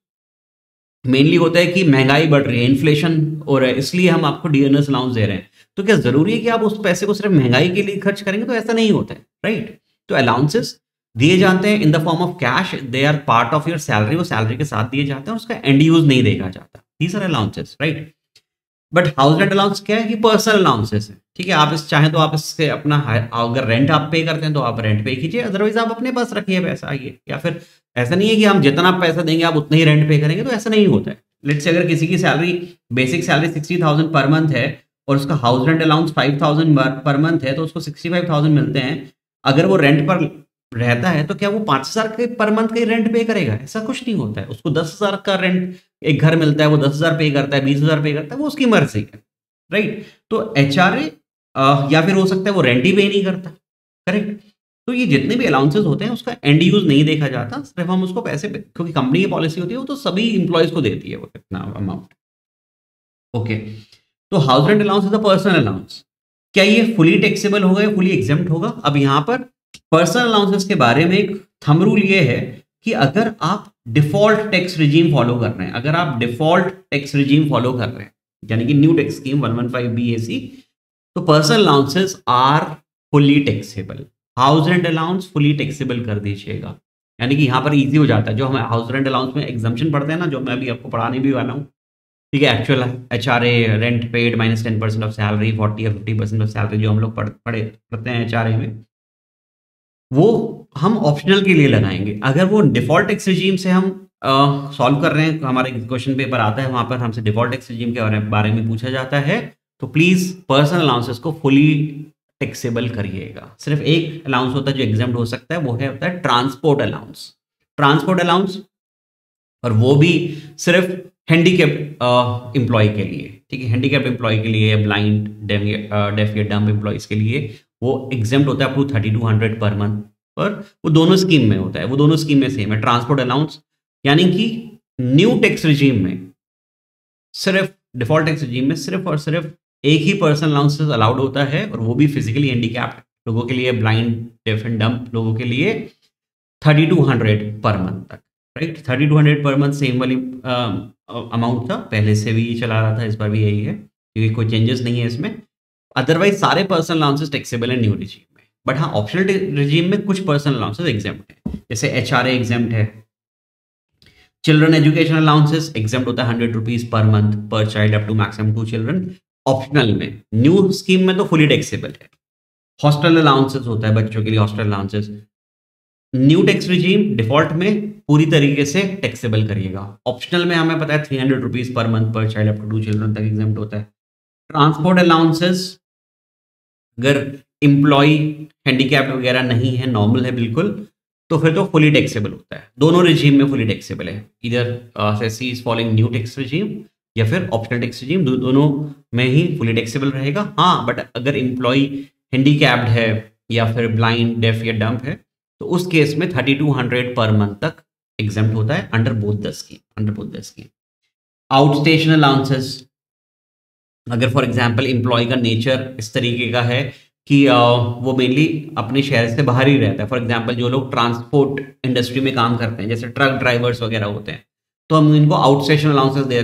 मेनली होता है कि महंगाई बढ़ रही है, इन्फ्लेशन हो रहा है, इसलिए हम आपको डीएनएस अलाउंस दे रहे हैं। तो क्या जरूरी है कि आप उस पैसे को सिर्फ महंगाई के लिए खर्च करेंगे, तो ऐसा नहीं होता है, राइट। तो अलाउंसेस दिए जाते हैं in the form of cash, they are part of your salary, वो सैलरी के साथ दिए जाते हैं, उसका एंड यूज नहीं देखा जाता। These are allowances, right. But house rent allowance क्या है कि पर्सनल अलाउंसेस है, ठीक है। आप इस चाहें तो आप इससे अपना अगर रेंट आप पे करते हैं तो आप रेंट पे कीजिए, अदरवाइज आप अपने पास रखिए पैसा ये, या फिर ऐसा नहीं है कि हम जितना पैसा देंगे आप उतना ही रेंट पे करेंगे, तो ऐसा नहीं होता है। लेट्स से अगर किसी की salary basic salary 60,000 per month है और उसका house rent allowance 5,000 per month है, तो उसको 65,000 मिलते हैं। अगर वो रेंट पर रहता है तो क्या वो 5,000 के पर मंथ का रेंट पे करेगा? ऐसा कुछ नहीं होता है। उसको 10,000 का रेंट एक घर मिलता है, वो 10,000 पे करता है, 20,000 पे करता है, वो उसकी मर्जी है, राइट। तो एचआरए या फिर हो सकता है वो रेंट ही पे नहीं करता, करेक्ट। तो ये जितने भी अलाउंसेस होते हैं उसका एंड यूज नहीं देखा जाता, सिर्फ हम उसको पैसे, क्योंकि कंपनी की पॉलिसी होती है वो तो सभी इंप्लॉयज को देती है वो कितना अमाउंट। ओके, तो house rent allowance is a personal allowance. क्या ये फुली टैक्सेबल होगा या फुली एग्जेम्प्ट होगा? अब यहाँ पर पर्सनल अलाउंसेस के बारे में एक थंब रूल ये है कि अगर आप डिफॉल्ट टैक्स रिजीम फॉलो कर रहे हैं, अगर आप डिफॉल्ट टैक्स रिजीम फॉलो कर रहे हैं, यानी कि न्यू टैक्स स्कीम 115 BAC, तो personal allowances are fully taxable. House rent allowance fully taxable कर दीजिएगा, यानी कि यहाँ पर इजी हो जाता है। जो हम हाउस रेंट अलाउंस में एग्जम्पशन पढ़ते हैं ना, जो मैं अभी आपको पढ़ाने भी वाला हूँ, ठीक है, actual HRA rent paid minus 10% of salary, 40 या 50% ऑफ सैलरी, जो हम लोग पढ़ते हैं एचआरए में, वो हम ऑप्शनल के लिए लगाएंगे। अगर वो डिफॉल्ट टैक्स रिजीम से हम सॉल्व कर रहे हैं, हमारे क्वेश्चन पेपर आता है वहां पर हमसे डिफॉल्ट टैक्स रिजीम के बारे में पूछा जाता है, तो प्लीज पर्सनल अलाउंसेस को फुली टैक्सेबल करिएगा। सिर्फ एक अलाउंस होता है जो एग्जाम्प्ट हो सकता है, वो है होता है ट्रांसपोर्ट अलाउंस। ट्रांसपोर्ट अलाउंस, और वो भी सिर्फ हैंडीकैप्ड एम्प्लॉय के लिए, ठीक है, हैंडीकैप्ड एम्प्लॉय के लिए, ब्लाइंड, डेफ या डम्ब एम्प्लॉयज के लिए वो एग्जाम्प्ट होता है अप टू 3,200 पर मंथ, पर वो दोनों स्कीम में होता है, वो दोनों स्कीम में सेम है। ट्रांसपोर्ट अलाउंस यानी कि न्यू टैक्स रिजीम में सिर्फ, डिफॉल्ट टैक्स रिजीम में सिर्फ और सिर्फ एक ही पर्सनल अलाउंसेस अलाउड होता है, और वो भी फिजिकली हैंडीकैप्ड लोगों के लिए, ब्लाइंड, डेफ एंड डम्ब लोगों के लिए 3,200 पर मंथ तक, राइट। 3,200 पर मंथ सेम वाली अमाउंट था, पहले से भी चला रहा था, इस बार भी यही है, क्योंकि कोई चेंजेस नहीं है इसमें। अदरवाइज सारे पर्सनल अलाउंसेस टैक्सेबल है न्यू रिजीम में, बट हाँ ऑप्शनल रिजीम में कुछ पर्सनल अलाउंसेस एग्जाम्प्ट है, जैसे एचआरए एग्जाम्प्ट है। चिल्ड्रन एजुकेशन अलाउंसेस एग्जाम्प्ट होता है 100 rupees per month per child up to maximum 2 children, optional में। न्यू स्कीम में तो फुली टैक्सेबल है। हॉस्टल अलाउंसेस होता है बच्चों के लिए, hostel allowances new tax regime default में पूरी तरीके से टैक्सेबल करिएगा, ऑप्शनल में हमें पता है 300 rupees per month per child up to 2 children तक एग्जाम्प्ट होता है। ट्रांसपोर्ट अलाउंसेस, अगर एम्प्लॉय हैंडीकैप्ड वगैरह नहीं है, नॉर्मल है बिल्कुल, तो फिर तो फुली टैक्सेबल होता है। दोनों रिजीम में फुली टैक्सेबल है, इधर सी is following new tax regime या फिर ऑप्शनल टैक्स रिजीम, दोनों में ही फुली टैक्सेबल रहेगा। हाँ, बट अगर एम्प्लॉय हैंडीकैप्ड है या फिर ब्लाइंड, डेफ या डम्प है, तो उस केस में 3,200 पर मंथ तक एग्जाम्प्ट होता है under both the scheme. Outstation allowances, अगर फॉर एग्जांपल एम्प्लॉय का नेचर इस तरीके का है कि वो मेनली अपने शहर से बाहर ही रहता है, फॉर एग्जांपल जो लोग ट्रांसपोर्ट इंडस्ट्री में काम करते हैं, जैसे ट्रक ड्राइवर्स वगैरह होते हैं, तो हम इनको आउट स्टेशन अलाउंसेस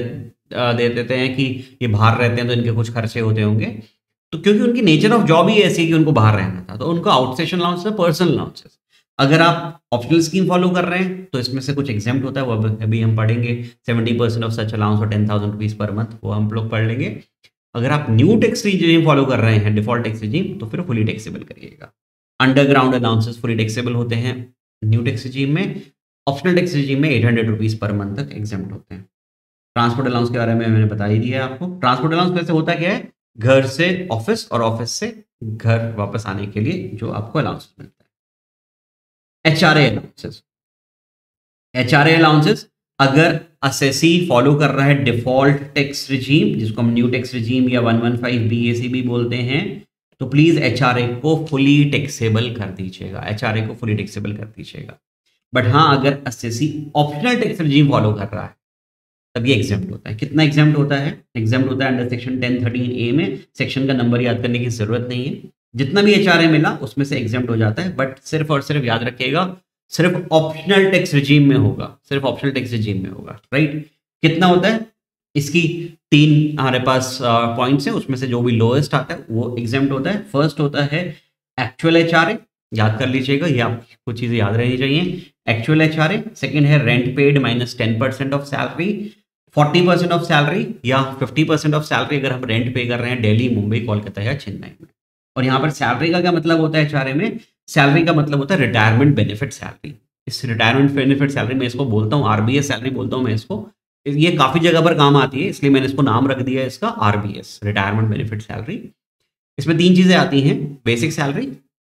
दे देते हैं कि ये बाहर रहते हैं तो इनके कुछ खर्चे होते होंगे, तो क्योंकि उनकी नेचर ऑफ जॉब ही ऐसी है कि उनको बाहर रहना था, तो उनको आउटस्टेशन अलाउंस है, पर्सनल अलाउंसेस। अगर आप ऑप्शनल स्कीम फॉलो कर रहे हैं तो इसमें से कुछ एग्जाम्प्ट होता है, वो अभी हम पढ़ेंगे। 70% ऑफ सच अलाउंस और 10,000 रुपीज पर मंथ, वो हम लोग पढ़ लेंगे। अगर आप न्यू टैक्स रिजीम फॉलो कर रहे हैं, डिफॉल्ट टैक्स रिजीम, तो फिर फुली टैक्सेबल करिएगा। अंडरग्राउंड अलाउंसेस फुली टैक्सेबल होते हैं न्यू टैक्स रिजीम में। ऑप्शनल टैक्स रिजीम में 800 रुपीज पर मंथ तक एग्जाम्प्ट होते हैं। ट्रांसपोर्ट अलाउंस के बारे में मैंने बता ही दिया आपको। ट्रांसपोर्ट अलाउंस वैसे होता क्या है, घर से ऑफिस और ऑफिस से घर वापस आने के लिए जो आपको अलाउंस मिलता है। एचआरए अलाउंसेस, एचआरए अलाउंसेस अगर असेसी फॉलो कर रहा है डिफॉल्ट टैक्स रिजीम, जिसको हम न्यू टैक्स रिजीम या 115 बीएसी भी बोलते हैं, तो प्लीज एचआरए को फुली टैक्सेबल कर दीजिएगा, एचआरए को फुली टैक्सेबल कर दीजिएगा। बट हाँ, अगर assessee optional tax regime follow कर रहा है तब ये एग्जाम्प्ट होता है। कितना एग्जाम्प्ट होता है? एग्जाम्प्ट होता है अंडर सेक्शन 1013A में। सेक्शन का नंबर याद करने की जरूरत नहीं है, जितना भी एचआरए मिला उसमें से एग्जाम्प्ट हो जाता है। बट सिर्फ और सिर्फ याद रखिएगा, सिर्फ ऑप्शनल टैक्स रिजीम में होगा, सिर्फ ऑप्शनल टैक्स रिजीम में होगा, राइट। कितना होता है? इसकी 3 हमारे पास पॉइंट्स हैं, उसमें से जो भी लोएस्ट आता है वो एग्जाम्प्ट होता है। फर्स्ट होता है एक्चुअल एचआरए, याद कर लीजिएगा, ये आपको कुछ चीजें याद रहनी चाहिए। Actual HRA. सेकंड है rent paid minus 10% of salary, 40% of salary या 50% ऑफ सैलरी अगर हम रेंट पे कर रहे हैं दिल्ली, मुंबई, कोलकाता या चेन्नई में। और यहाँ पर सैलरी का क्या मतलब होता है एचआरए में? सैलरी का मतलब होता है रिटायरमेंट बेनिफिट सैलरी। इस रिटायरमेंट बेनिफिट सैलरी में इसको बोलता हूँ आरबीएस सैलरी बोलता हूँ मैं इसको। ये काफी जगह पर काम आती है, इसलिए मैंने इसको नाम रख दिया है इसका आरबीएस, रिटायरमेंट बेनिफिट सैलरी। इसमें 3 चीजें आती हैं, बेसिक सैलरी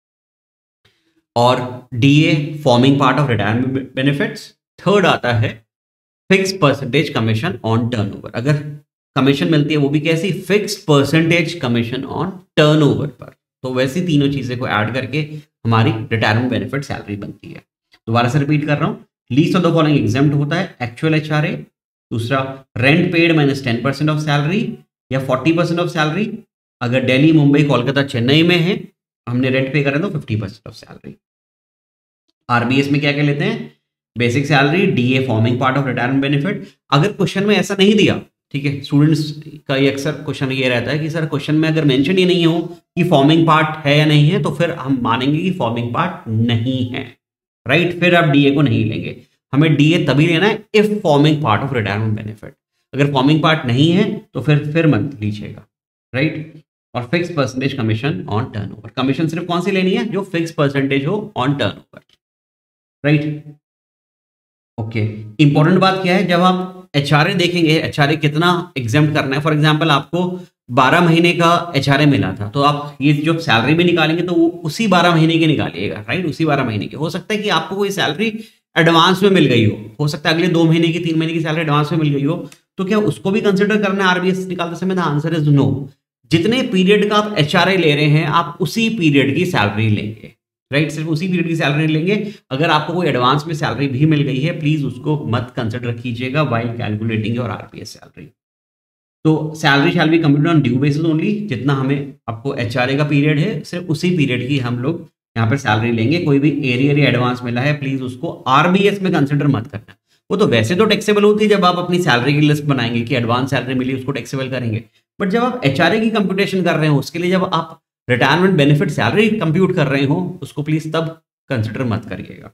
और DA forming part of retirement benefits. Third आता है fix percentage commission on turnover. अगर कमीशन मिलती है वो भी कैसी? Fix percentage commission on turnover पर। तो वैसी तीनों चीजें को ऐड करके हमारी रिटायरमेंट बेनिफिट सैलरी बनती है। दोबारा से रिपीट कर रहा हूं, least of the following exempt होता है एक्चुअल एचआरए, दूसरा rent paid minus 10% of salary या 40% ऑफ सैलरी। अगर दिल्ली, मुंबई, कोलकाता, चेन्नई में है, हमने रेंट पे करें तो 50% ऑफ सैलरी। आरबीएस में क्या क्या लेते हैं? Basic salary, DA forming part of retirement benefit. अगर क्वेश्चन में ऐसा नहीं दिया, ठीक है, स्टूडेंट्स का ये अक्सर क्वेश्चन ये रहता है कि सर क्वेश्चन में अगर मेंशन ही नहीं हो कि फॉर्मिंग पार्ट है या नहीं है, तो फिर हम मानेंगे कि फॉर्मिंग पार्ट नहीं है, राइट। फिर आप डीए को नहीं लेंगे। हमें डीए तभी लेना है if forming part of retirement benefit. अगर फॉर्मिंग पार्ट नहीं है तो फिर मत लीजिएगा, राइट। और fix percentage commission on turnover. Commission सिर्फ कौन सी लेनी है? जो फिक्स परसेंटेज हो on turnover, right. Okay, important बात क्या है, जब आप एचआरए देखेंगे, एचआरए कितना एग्जाम्प्ट करना है। फॉर एग्जांपल आपको 12 महीने का एचआरए मिला था, तो आप ये जो सैलरी भी निकालेंगे तो वो उसी 12 महीने की निकालिएगा, राइट, उसी 12 महीने की। हो सकता है कि आपको कोई सैलरी एडवांस में मिल गई हो सकता है अगले 2 महीने की, 3 महीने की सैलरी एडवांस में मिल गई हो, तो क्या उसको भी कंसिडर करना है आरबीएस निकालते समय? The answer is no. जितने पीरियड का आप एचआरए ले रहे हैं, आप उसी पीरियड की सैलरी लेंगे, राइट, सिर्फ उसी पीरियड की सैलरी लेंगे। अगर आपको कोई एडवांस में सैलरी भी मिल गई है, प्लीज उसको मत कंसिडर कीजिएगा while calculating your RPS salary. तो salary shall be computed on due basis only. जितना हमें आपको एचआरए का पीरियड है, सिर्फ उसी पीरियड की हम लोग यहाँ पर सैलरी लेंगे। कोई भी एरियर या एडवांस मिला है, प्लीज उसको आरबीएस में कंसिडर मत करना। वो तो वैसे तो टैक्सेबल होती है जब आप अपनी सैलरी की लिस्ट बनाएंगे कि एडवांस सैलरी मिली, उसको टैक्सेबल करेंगे। बट जब आप एचआरए की कंप्यूटेशन कर रहे हो, उसके लिए जब आप रिटायरमेंट बेनिफिट सैलरी कंप्यूट कर रहे हो, उसको प्लीज तब कंसिडर मत करिएगा,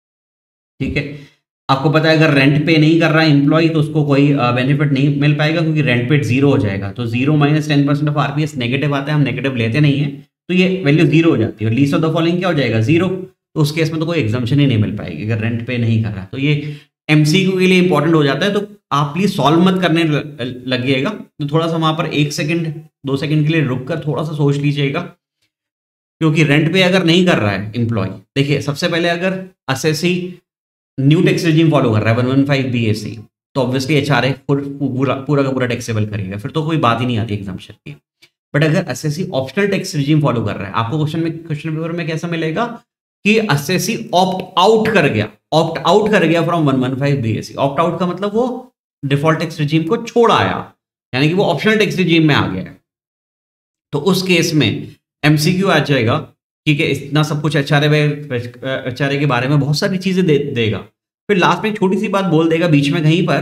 ठीक है। आपको पता है अगर रेंट पे नहीं कर रहा है एम्प्लॉय, तो उसको कोई बेनिफिट नहीं मिल पाएगा, क्योंकि रेंट पे 0 हो जाएगा। तो 0 माइनस 10% ऑफ आरपीएस नेगेटिव आता है, हम नेगेटिव लेते नहीं है, तो ये वैल्यू 0 हो जाती है। और लीस्ट ऑफ द फॉलोइंग क्या हो जाएगा? 0। तो उस केस में तो कोई एग्जाम्पशन ही नहीं मिल पाएगी अगर रेंट पे नहीं कर रहा। तो ये एमसीक्यू के लिए इंपॉर्टेंट हो जाता है, तो आप प्लीज सॉल्व मत करने लगिएगा। तो थोड़ा सा वहां पर 1 सेकंड 2 सेकंड के लिए रुक कर थोड़ा सा सोच लीजिएगा, क्योंकि रेंट पे अगर नहीं कर रहा है एम्प्लॉय, देखिए सबसे पहले अगर assessee new tax regime follow कर रहा है 115 बीएसी, तो ऑब्वियसली एचआरए पूरा का पूरा टैक्सेबल करेगा, फिर तो कोई बात ही नहीं आती एग्जाम्पशन की। बट अगर assessee optional tax regime follow कर रहा है, आपको क्वेश्चन पेपर में कैसा मिलेगा कि असेसी ऑप्ट आउट कर गया फ्रॉम 115 बीएसी। ऑप्ट आउट का मतलब वो डिफॉल्ट टैक्स रेजिम को छोड़ आया, यानी कि वो ऑप्शनल टैक्स रेजिम में आ गया है। तो उस केस में एमसीक्यू आ जाएगा, ठीक है, इतना सब कुछ एचआरए के बारे में बहुत सारी चीजें देगा, फिर लास्ट में एक छोटी सी बात बोल देगा बीच में कहीं पर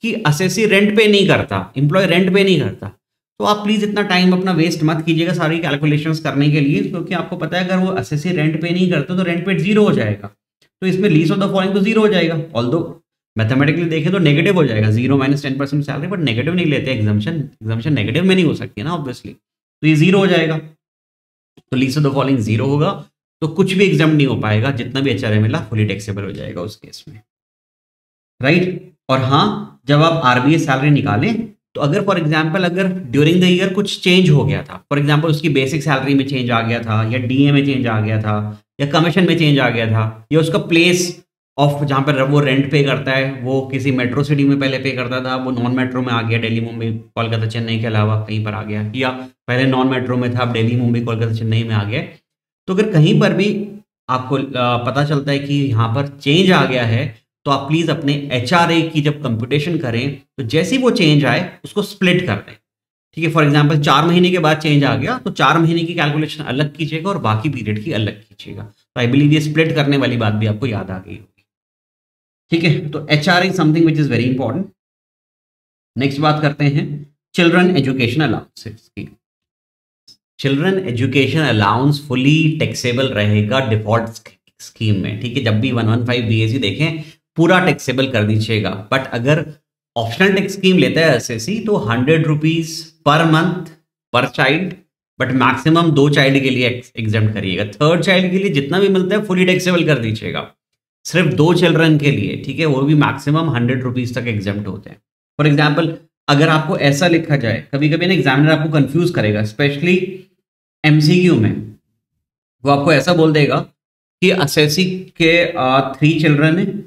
कि असेसी रेंट पे नहीं करता, एम्प्लॉय रेंट पे नहीं करता, तो आप प्लीज इतना टाइम अपना वेस्ट मत कीजिएगा सारी कैलकुलेशंस करने के लिए, क्योंकि आपको पता है अगर वो असेसी रेंट पे नहीं करते तो रेंट पे जीरो हो जाएगा, तो इसमें लीस्ट ऑफ द फॉलोइंग तो जीरो हो जाएगा। ऑल्दो मैथमेटिकली देखें तो नेगेटिव हो जाएगा, 0 - 10% सैलरी, बट नेगेटिव नहीं लेते एग्जाम्पशन नेगेटिव में नहीं हो सकती है ना ऑब्वियसली, तो ये जीरो हो जाएगा। तो least of the following zero होगा तो कुछ भी एग्जाम नहीं हो पाएगा, जितना भी एचआरए मिला फुली टैक्सेबल हो जाएगा उस केस में, राइट। और हाँ, जब आप आरबीए सैलरी निकालें तो अगर फॉर एग्जांपल अगर ड्यूरिंग द ईयर कुछ चेंज हो गया था, फॉर एग्जांपल उसकी बेसिक सैलरी में चेंज आ गया था, या डीए में चेंज आ गया था, या कमीशन में चेंज आ गया था, या उसका प्लेस ऑफ जहाँ पर वो रेंट पे करता है वो किसी मेट्रो सिटी में पहले पे करता था, वो नॉन मेट्रो में आ गया, दिल्ली मुंबई कोलकाता चेन्नई के अलावा कहीं पर आ गया, या पहले नॉन मेट्रो में था अब दिल्ली मुंबई कोलकाता चेन्नई में आ गया, तो अगर कहीं पर भी आपको पता चलता है कि यहाँ पर चेंज आ गया है, तो आप प्लीज अपने एचआरए की जब कंप्यूटेशन करें तो जैसे ही वो चेंज आए उसको स्प्लिट कर दें, ठीक है। फॉर एग्जांपल 4 महीने के बाद चेंज आ गया तो 4 महीने की कैलकुलेशन अलग कीजिएगा और बाकी पीरियड की अलग कीजिएगा। तो आई बिलीव ये स्प्लिट करने वाली बात भी आपको याद आ गई होगी, ठीक है। तो HRA something which is very important. Next बात करते हैं चिल्ड्रन एजुकेशन अलाउंसेस की। Children education allowance fully taxable रहेगा डिफॉल्ट स्कीम में, ठीक है। जब भी 115 बीएसी देखें पूरा टैक्सेबल कर दीजिएगा, बट अगर ऑप्शनल टैक्स स्कीम लेता है एसएससी तो 100 rupees per month per child, but maximum 2 child के लिए एग्जाम करिएगा। थर्ड चाइल्ड के लिए जितना भी मिलता है फुली टैक्सेबल कर दीजिएगा, सिर्फ 2 चिल्ड्रन के लिए, ठीक है, वो भी मैक्सिमम 100 रुपीज तक एग्जाम होते हैं। फॉर एग्जाम्पल अगर आपको ऐसा लिखा जाए, कभी कभी ना एग्जामिनर आपको कंफ्यूज करेगा, स्पेशली एमसीक्यू में, वो आपको ऐसा बोल देगा कि एसएससी के 3 चिल्ड्रन है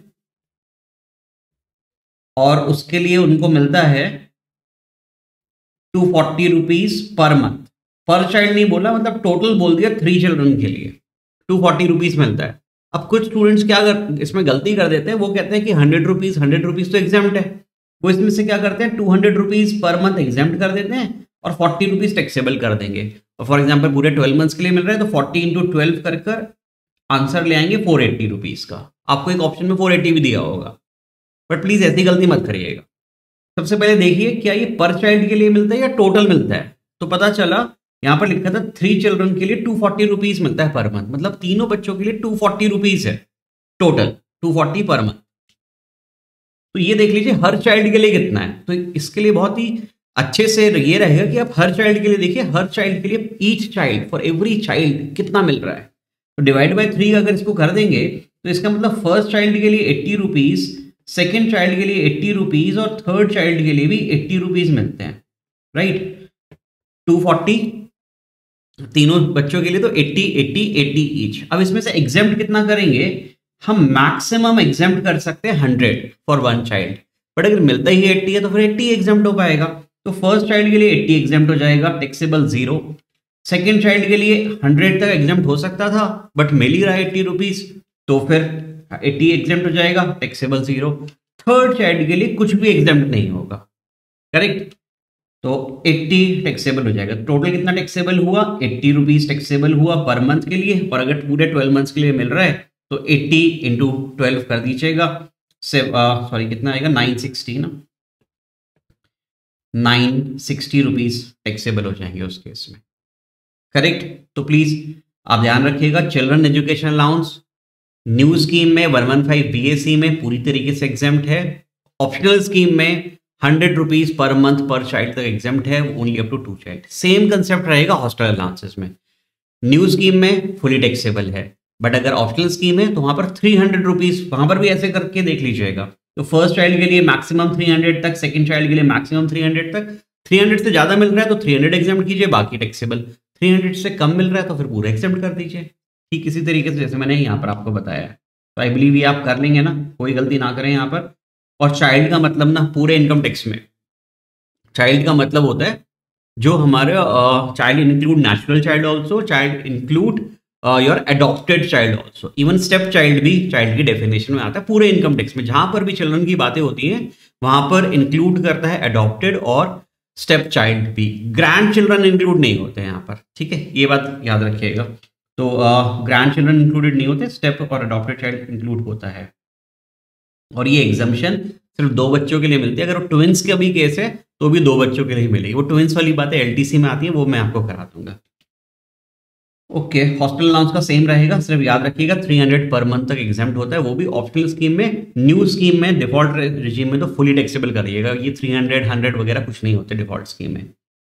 और उसके लिए उनको मिलता है 240 rupees per month, per child नहीं बोला, मतलब टोटल बोल दिया 3 चिल्ड्रन के लिए 240 रुपीज मिलता है। अब कुछ स्टूडेंट्स क्या इसमें गलती कर देते हैं, वो कहते हैं कि 100 रुपीज तो एग्जाम्प्ट है, वो इसमें से क्या करते हैं 200 रुपीज पर मंथ एग्जाम्प्ट कर देते हैं और 40 रुपीज टैक्सेबल कर देंगे। और फॉर एग्जाम्पल पूरे 12 मंथ्स के लिए मिल रहा है तो 40 × 12 कर आंसर ले आएंगे 480 रुपीज का। आपको एक ऑप्शन में 480 भी दिया होगा, बट प्लीज ऐसी गलती मत करिएगा। सबसे पहले देखिए क्या ये पर चाइल्ड के लिए मिलता है या टोटल मिलता है, तो पता चला यहां पर लिखा था 3 चिल्ड्रन के लिए 240 रुपीज मिलता है पर मंथ, मतलब तीनों बच्चों के लिए 240 रुपीज है टोटल, 240 पर मंथ। तो ये देख लीजिए हर चाइल्ड के लिए कितना है, तो इसके लिए बहुत ही अच्छे से ये रहेगा कि आप हर चाइल्ड के लिए देखिए, हर चाइल्ड के लिए each child for every child कितना मिल रहा है, तो डिवाइड बाय 3 अगर इसको कर देंगे तो इसका मतलब फर्स्ट चाइल्ड के लिए 80 रुपीज, सेकेंड चाइल्ड के लिए 80 रुपीज और थर्ड चाइल्ड के लिए भी 80 रुपीज मिलते हैं, राइट। 240 तीनों बच्चों के लिए तो 80 80 80 ईच। अब इसमें से एग्जाम्प्ट कितना करेंगे, हम मैक्सिमम एग्जाम्प्ट कर सकते हैं 100 फॉर 1 चाइल्ड, बट अगर मिलता ही 80 है तो फिर 80 एग्जाम्प्ट हो पाएगा। तो फर्स्ट चाइल्ड के लिए 80 एग्जाम्प्ट हो जाएगा, टैक्सेबल 0। सेकेंड चाइल्ड के लिए 100 तक एग्जाम्प्ट हो सकता था बट मिल ही रहा है 80 रुपीज, तो फिर 80 एग्जाम्प्ट हो जाएगा, टैक्सेबल 0। थर्ड चाइल्ड के लिए कुछ भी एग्जाम्प्ट नहीं होगा, करेक्ट, तो 80 टैक्सेबल हो जाएगा। टोटल कितना टैक्सेबल हुआ, 80 रुपीज टैक्सेबल हुआ पर मंथ के लिए, और अगर पूरे 12 मंथ्स के लिए मिल रहा है तो 80 × 12 कर दीजिएगा, सॉरी कितना आएगा 960 ना, 960 रुपीज टैक्सेबल हो जाएंगे उस केस में, करेक्ट। तो प्लीज आप ध्यान रखिएगा, children education allowance new scheme में 115 बीएसी में पूरी तरीके से एग्जाम्प्ट है, ऑप्शनल स्कीम में 100 rupees per month per child तक एग्जाम्प्ट है, only up to 2 child. Same concept रहेगा हॉस्टल अलाउंसेस में, न्यू स्कीम में फुली टैक्सेबल है, बट अगर ऑप्शनल स्कीम है तो वहां पर 300 रुपीज, वहां पर भी ऐसे करके देख लीजिएगा। तो फर्स्ट चाइल्ड के लिए मैक्सिमम 300 तक, सेकंड चाइल्ड के लिए मैक्सिमम 300 तक, 300 से ज्यादा मिल रहा है तो 300 एग्जाम्प्ट कीजिए, बाकी टैक्सेबल। 300 से कम मिल रहा है तो फिर पूरा एग्जाम्प्ट कर दीजिए, ठीक इसी तरीके से जैसे मैंने यहाँ पर आपको बताया है। तो आई बिलीव ये आप कर लेंगे ना, कोई गलती ना करें यहाँ पर। और चाइल्ड का मतलब ना पूरे इनकम टैक्स में चाइल्ड का मतलब होता है जो हमारे child include natural child also, child include your adopted child also, even step child भी चाइल्ड की डेफिनेशन में आता है पूरे इनकम टैक्स में। जहां पर भी चिल्ड्रन की बातें होती हैं वहां पर इंक्लूड करता है अडॉप्टेड और स्टेप चाइल्ड भी, ग्रैंड चिल्ड्रन इंक्लूड नहीं होते हैं यहाँ पर, ठीक है, ये बात याद रखिएगा। तो ग्रैंड चिल्ड्रन इंक्लूडेड नहीं होते, स्टेप और अडॉप्टेड चाइल्ड इंक्लूड होता है। और ये एग्जाम्शन सिर्फ 2 बच्चों के लिए मिलती है। अगर वो ट्विंस का भी केस है तो भी 2 बच्चों के लिए मिलेगी। वो ट्विंस वाली बातें एलटीसी में आती है, वो मैं आपको करा दूंगा। ओके, हॉस्टल अलाउंस का सेम रहेगा, सिर्फ याद रखिएगा 300 पर मंथ तक एग्जाम्प्ट होता है, वो भी ऑप्शनल स्कीम में। न्यू स्कीम में डिफॉल्ट रिजीम में तो फुली टैक्सेबल करिएगा। ये 300 100 वगैरह कुछ नहीं होते डिफॉल्ट स्कीम में।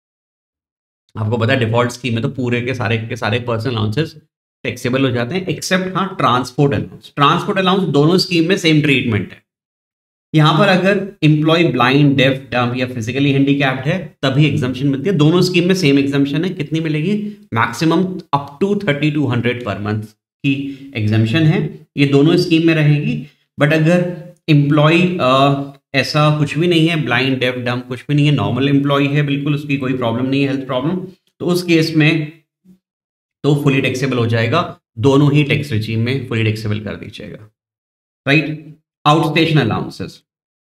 आपको पता है डिफॉल्ट स्कीम में तो पूरे के सारे पर्सनल अलाउंसेस टैक्सेबल हो जाते हैं, एक्सेप्ट हाँ ट्रांसपोर्ट अलाउंस। ट्रांसपोर्ट अलाउंस दोनों स्कीम में सेम ट्रीटमेंट है। यहाँ पर अगर एम्प्लॉय ब्लाइंड, डेफ, डम्ब या फिजिकली हैंडीकैप्ड है तभी एग्जाम्पशन मिलती है। दोनों स्कीम में सेम एग्जाम्पशन है। कितनी मिलेगी? Maximum up to 3200 per month की एग्जाम्पशन है, ये दोनों स्कीम में रहेगी। बट अगर एम्प्लॉय ऐसा कुछ भी नहीं है, ब्लाइंड, डेफ, डम्ब कुछ भी नहीं है, नॉर्मल एम्प्लॉय है, बिल्कुल उसकी कोई प्रॉब्लम नहीं है, हेल्थ प्रॉब्लम, तो उस केस में तो फुली टैक्सेबल हो जाएगा। दोनों ही टैक्स रिजीम में फुली टैक्सेबल कर दीजिएगा, right. Outstation allowances.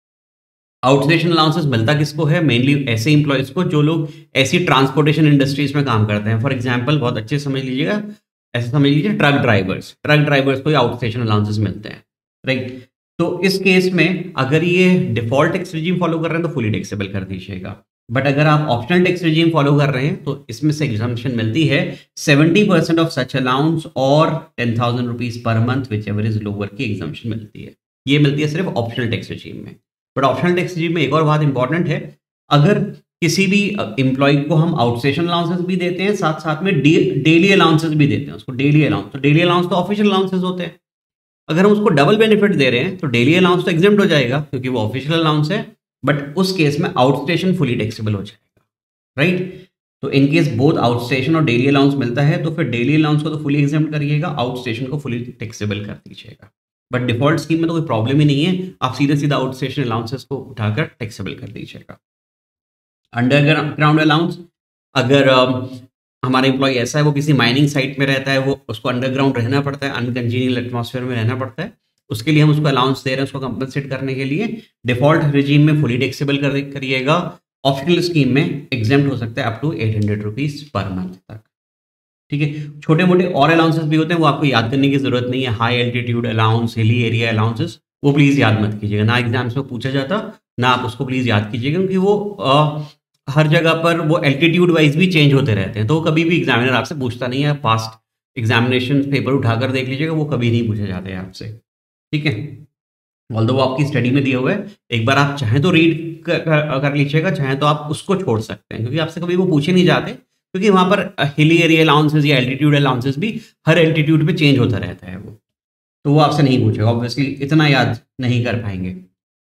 Outstation allowances मिलता किसको है? मेनली ऐसे इंप्लॉयज को जो लोग ऐसी ट्रांसपोर्टेशन इंडस्ट्रीज में काम करते हैं। फॉर एग्जांपल, बहुत अच्छे से समझ लीजिएगा, ऐसे समझ लीजिए ट्रक ड्राइवर्स को आउटस्टेशन अलाउंसेस मिलते हैं, राइट। तो इस केस में अगर ये डिफॉल्ट टैक्स रिजीम फॉलो कर रहे हैं तो फुली टैक्सेबल कर दीजिएगा। बट अगर आप ऑप्शनल टैक्स रिजीम फॉलो कर रहे हैं तो इसमें से एग्जम्पशन मिलती है 70% ऑफ सच अलाउंस और 10,000 rupees per month whichever is lower की एग्जम्पशन मिलती है। ये मिलती है सिर्फ ऑप्शनल टैक्स रिजीम में। बट ऑप्शनल टैक्स रिजीम में एक और बात इंपॉर्टेंट है, अगर किसी भी एम्प्लॉय को हम आउटस्टेशन अलाउंसेस भी देते हैं, साथ साथ में डेली अलाउंसेस भी देते हैं उसको, डेली अलाउंस। तो डेली अलाउंस तो ऑफिशियल अलाउंसेस होते हैं। अगर हम उसको डबल बेनिफिट दे रहे हैं तो डेली अलाउंस तो एग्जेम्प्ट हो जाएगा क्योंकि वो ऑफिशियल अलाउंस है, बट उस केस में आउटस्टेशन फुली टैक्सेबल हो जाएगा, राइट। तो इन केस बोथ आउटस्टेशन और डेली अलाउंस मिलता है तो फिर डेली अलाउंस को तो फुली एग्जेम्प्ट करिएगा, आउटस्टेशन को फुली टैक्सेबल कर दीजिएगा। बट डिफॉल्ट स्कीम में तो कोई प्रॉब्लम ही नहीं है, आप सीधे सीधा आउटस्टेशन अलाउंसेस को उठाकर टैक्सेबल कर दीजिएगा। अंडरग्राउंड अलाउंस, अगर हमारा एम्प्लॉय ऐसा है वो किसी माइनिंग साइट में रहता है, वो उसको अंडरग्राउंड रहना पड़ता है, अनकंजीनियल एटमॉस्फेयर में रहना पड़ता है, उसके लिए हम उसको अलाउंस दे रहे हैं, उसको कंपनसेट करने के लिए डिफॉल्ट रिजीम में फुली टैक्सेबल करिएगा। ऑप्शनल स्कीम में एग्जेम्प्ट हो सकता है up to 800 rupees per month तक, ठीक है। छोटे मोटे और अलाउंसेस भी होते हैं, वो आपको याद करने की जरूरत नहीं है। High altitude allowance, hilly area allowances, वो प्लीज याद मत कीजिएगा, ना एग्जाम्स में पूछा जाता, ना आप उसको प्लीज याद कीजिएगा, क्योंकि वो हर जगह पर वो एल्टीट्यूड वाइज भी चेंज होते रहते हैं, तो कभी भी एग्जामिनर आपसे पूछता नहीं है। पास्ट एग्जामिनेशन पेपर उठाकर देख लीजिएगा, वो कभी नहीं पूछे जाते हैं आपसे, ठीक है। ऑल्दो वो आपकी स्टडी में दिया हुआ है, एक बार आप चाहें तो रीड कर लीजिएगा, चाहें तो आप उसको छोड़ सकते हैं, क्योंकि आपसे कभी वो पूछे नहीं जाते, क्योंकि वहां पर हिली एरिया अलाउंसेस या एल्टीट्यूड अलाउंसेस भी हर एल्टीट्यूड पे चेंज होता रहता है वो, तो वो आपसे नहीं पूछेगा, ऑब्वियसली इतना याद नहीं कर पाएंगे,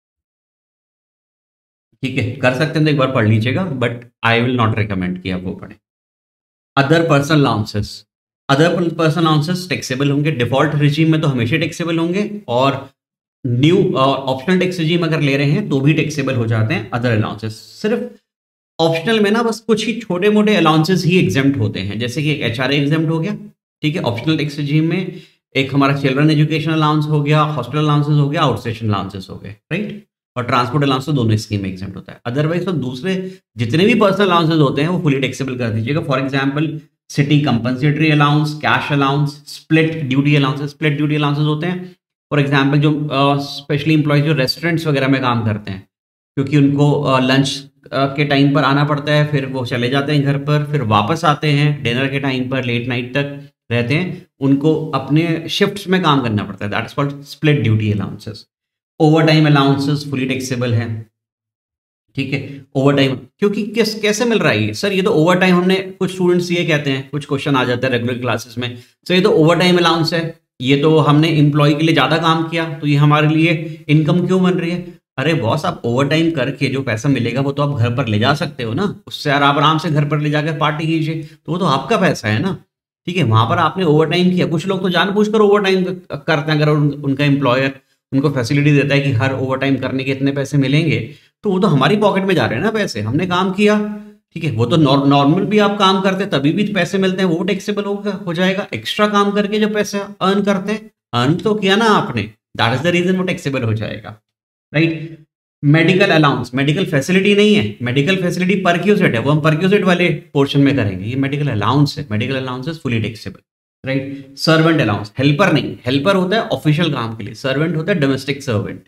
ठीक है। कर सकते हैं तो एक बार पढ़ लीजिएगा, but I will not recommend कि आप वो पढ़ें। अदर पर्सनल अलाउंसेस टैक्सेबल होंगे, डिफॉल्ट रिजीम में तो हमेशा टैक्सेबल होंगे, और न्यू ऑप्शनल टैक्स रिजीम अगर ले रहे हैं तो भी टैक्सेबल हो जाते हैं अदर अलाउंसेस। सिर्फ ऑप्शनल में ना बस कुछ ही छोटे मोटे अलाउंसेस ही एग्जेम्प्ट होते हैं, जैसे कि एचआरए एग्जेम्प्ट हो गया, ठीक है, ऑप्शनल टैक्स रिजीम में। एक हमारा चिल्ड्रन एजुकेशन अलाउंस हो गया, हॉस्टल अलाउंसेस हो गया, आउटस्टेशन अलाउंसेस हो गए, राइट। और ट्रांसपोर्ट अलाउंस तो दोनों स्कीम में एग्जेम्प्ट होता है। अदरवाइज तो दूसरे जितने भी पर्सनल अलाउंसेस होते हैं वो फुली टैक्सेबल कर दीजिएगा। For example, city compensatory allowance, cash allowance, split duty allowances होते हैं। फॉर एग्जाम्पल, जो स्पेशली एम्प्लॉयज जो रेस्टोरेंट्स वगैरह में काम करते हैं, क्योंकि उनको लंच के टाइम पर आना पड़ता है, फिर वो चले जाते हैं घर पर, फिर वापस आते हैं डिनर के टाइम पर, लेट नाइट तक रहते हैं, उनको अपने शिफ्ट्स में काम करना पड़ता है, that is called split duty allowances. Overtime allowances fully taxable है, ठीक है। ओवर टाइम क्योंकि कैसे मिल रहा है ये? सर ये तो ओवर टाइम, हमने कुछ स्टूडेंट्स ये कहते हैं, कुछ क्वेश्चन आ जाता है रेगुलर क्लासेस में, सर ये तो ओवर टाइम अलाउंस है, ये तो हमने एम्प्लॉय के लिए ज्यादा काम किया तो ये हमारे लिए इनकम क्यों बन रही है? अरे बॉस, आप ओवर टाइम करके जो पैसा मिलेगा वो तो आप घर पर ले जा सकते हो ना, उससे आप आराम से घर पर ले जाकर पार्टी कीजिए, तो वो तो आपका पैसा है ना, ठीक है। वहां पर आपने ओवर टाइम किया, कुछ लोग तो जानबूझकर ओवर टाइम करते हैं, अगर उनका एम्प्लॉयर उनको फैसिलिटी देता है कि हर ओवर टाइम करने के इतने पैसे मिलेंगे, तो वो तो हमारी पॉकेट में जा रहे हैं ना पैसे, हमने काम किया, ठीक है। वो तो नॉर्मल भी आप काम करते हैं तभी भी पैसे मिलते हैं, वो टैक्सेबल हो जाएगा। एक्स्ट्रा काम करके जो पैसे अर्न करते हैं, अर्न तो किया ना आपने, दैट इज द रीजन वो टैक्सेबल हो जाएगा, right. Medical allowance, medical facility नहीं है, मेडिकल फैसिलिटी परक्यूजिट है, वो हम परक्यूजिट वाले पोर्शन में करेंगे, ये मेडिकल अलाउंस है, medical allowance is fully taxable, right. Servant allowance, helper नहीं, हेल्पर होता है ऑफिशियल काम के लिए, सर्वेंट होता है डोमेस्टिक सर्वेंट,